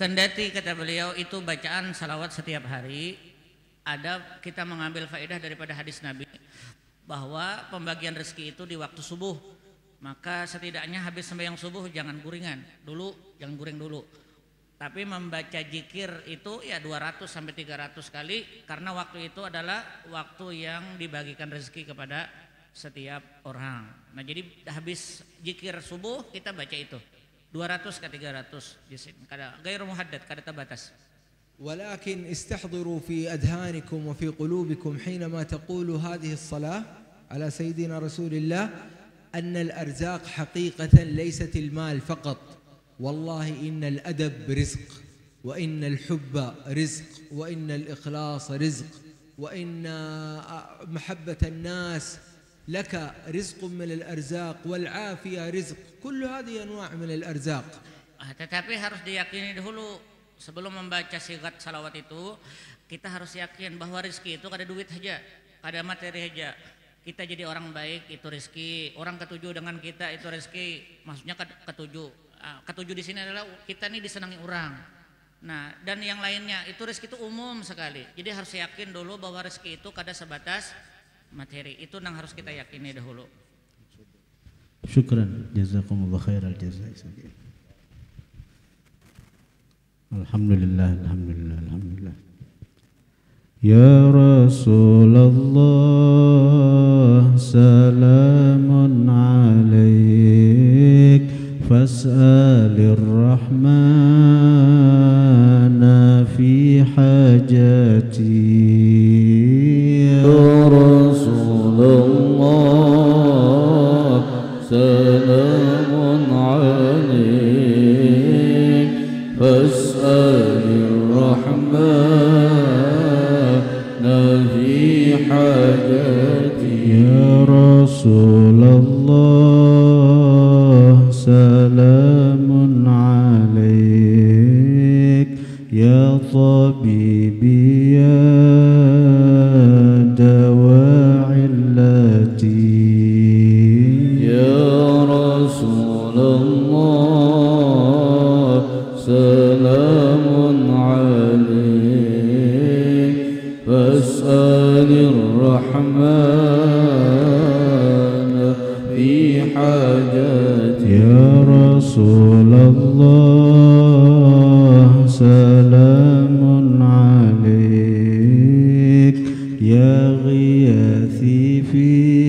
Kendati kata beliau itu bacaan salawat setiap hari, ada kita mengambil faedah daripada hadis Nabi bahwa pembagian rezeki itu di waktu subuh. Maka setidaknya habis sembahyang subuh jangan guringan dulu, jangan guring dulu. Tapi membaca zikir itu ya 200 sampai 300 kali karena waktu itu adalah waktu yang dibagikan rezeki kepada setiap orang. Nah, jadi habis zikir subuh kita baca itu 200 ke 300 di sini. Kada غير محدد, kada terbatas. ولكن استحضروا في أذهانكم وفي قلوبكم حينما تقولوا هذه الصلاة على سيدنا رسول الله أن الأرزاق حقيقة ليست المال فقط. والله إن الأدب رزق، وإن الحب رزق، وإن الإخلاص رزق، وإن محبة الناس لك رزق من الأرزاق، والعافية رزق. كل هذه أنواع من الأرزاق. Tetapi harus diyakini dulu sebelum membaca sigat salawat itu, kita harus yakin bahwa rezeki itu kada duit saja, kada materi saja. Kita jadi orang baik itu rezeki, orang ketujuh dengan kita itu rezeki. Maksudnya ketujuh. Ketujuh di sini adalah kita nih disenangi orang. Nah, dan yang lainnya itu rezeki itu umum sekali. Jadi harus yakin dulu bahwa rezeki itu kada sebatas materi. Itu yang harus kita yakini dahulu. Syukran, jazakumullah khairal jazaa. Alhamdulillah, alhamdulillah, alhamdulillah. Ya Rasulullah, salamun alaik, fas'alir rahmana fi hajati. Ya Rasulullah, salamun alaik, fas'alir rahmana fi hajati. Ya Rasulullah, salamun alaik, ya tabibi ya dawa'illati. Ya Rasulullah, salamun alaik, fas'alir rahmana fi hajati. Ya Rasulullah, salamun alaik, ya ghiyathi fi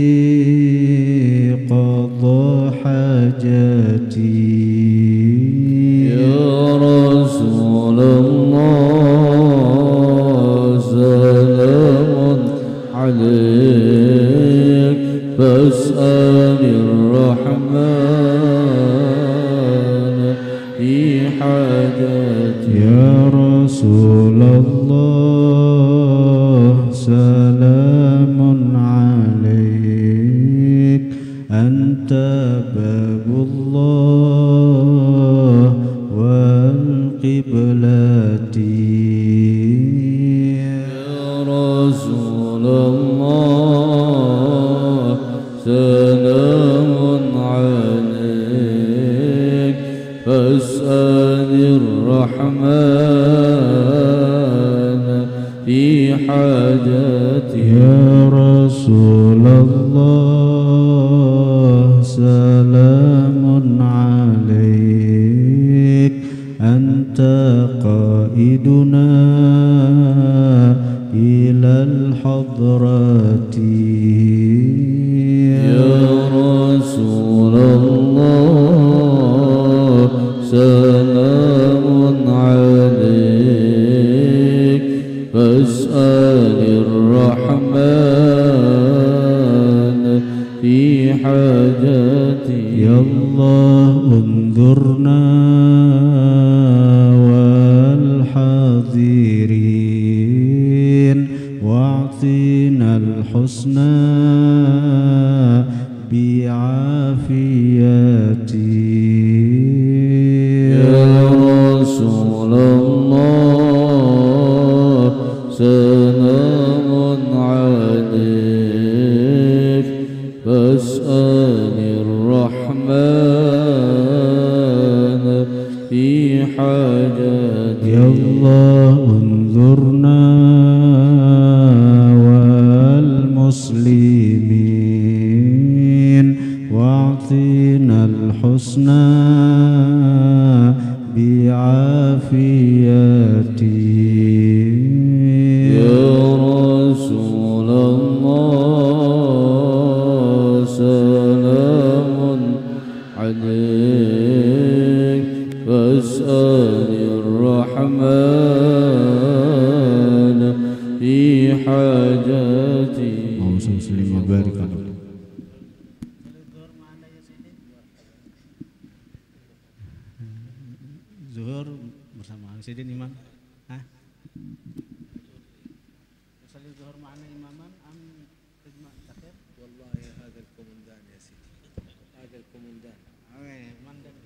qadha hajati. Ya Rasulullah, salamun alaik, fas'alir rahmana fi hajati. Ya Rasulullah, salamun alaik, anta babullah wal qiblati. Ya Rasulullah, salamun alaik, fas'alir rahmana fi hajati. Ya Rasulullah, salamun alaik, anta qaiduna ilal hadrati. Ya Rasulullah, salamun alaik, fas'alir rahmana fi hajati. Ya Allah, unzurna wal hadirin wa'tina al husna انظرنا والمسلمين واعطنا الحسنى بعافيتي يا رسول الله سلام عليك فاسأل الرحمن في حاجتي. اللهم صل وسلم وبارك على zuhur bersama Sidin Imam. Hah? Usalli zuhur ma'ana imaman am tajma' takhir? والله هذا الكومندان يا سيدي، هذا الكومندان. Man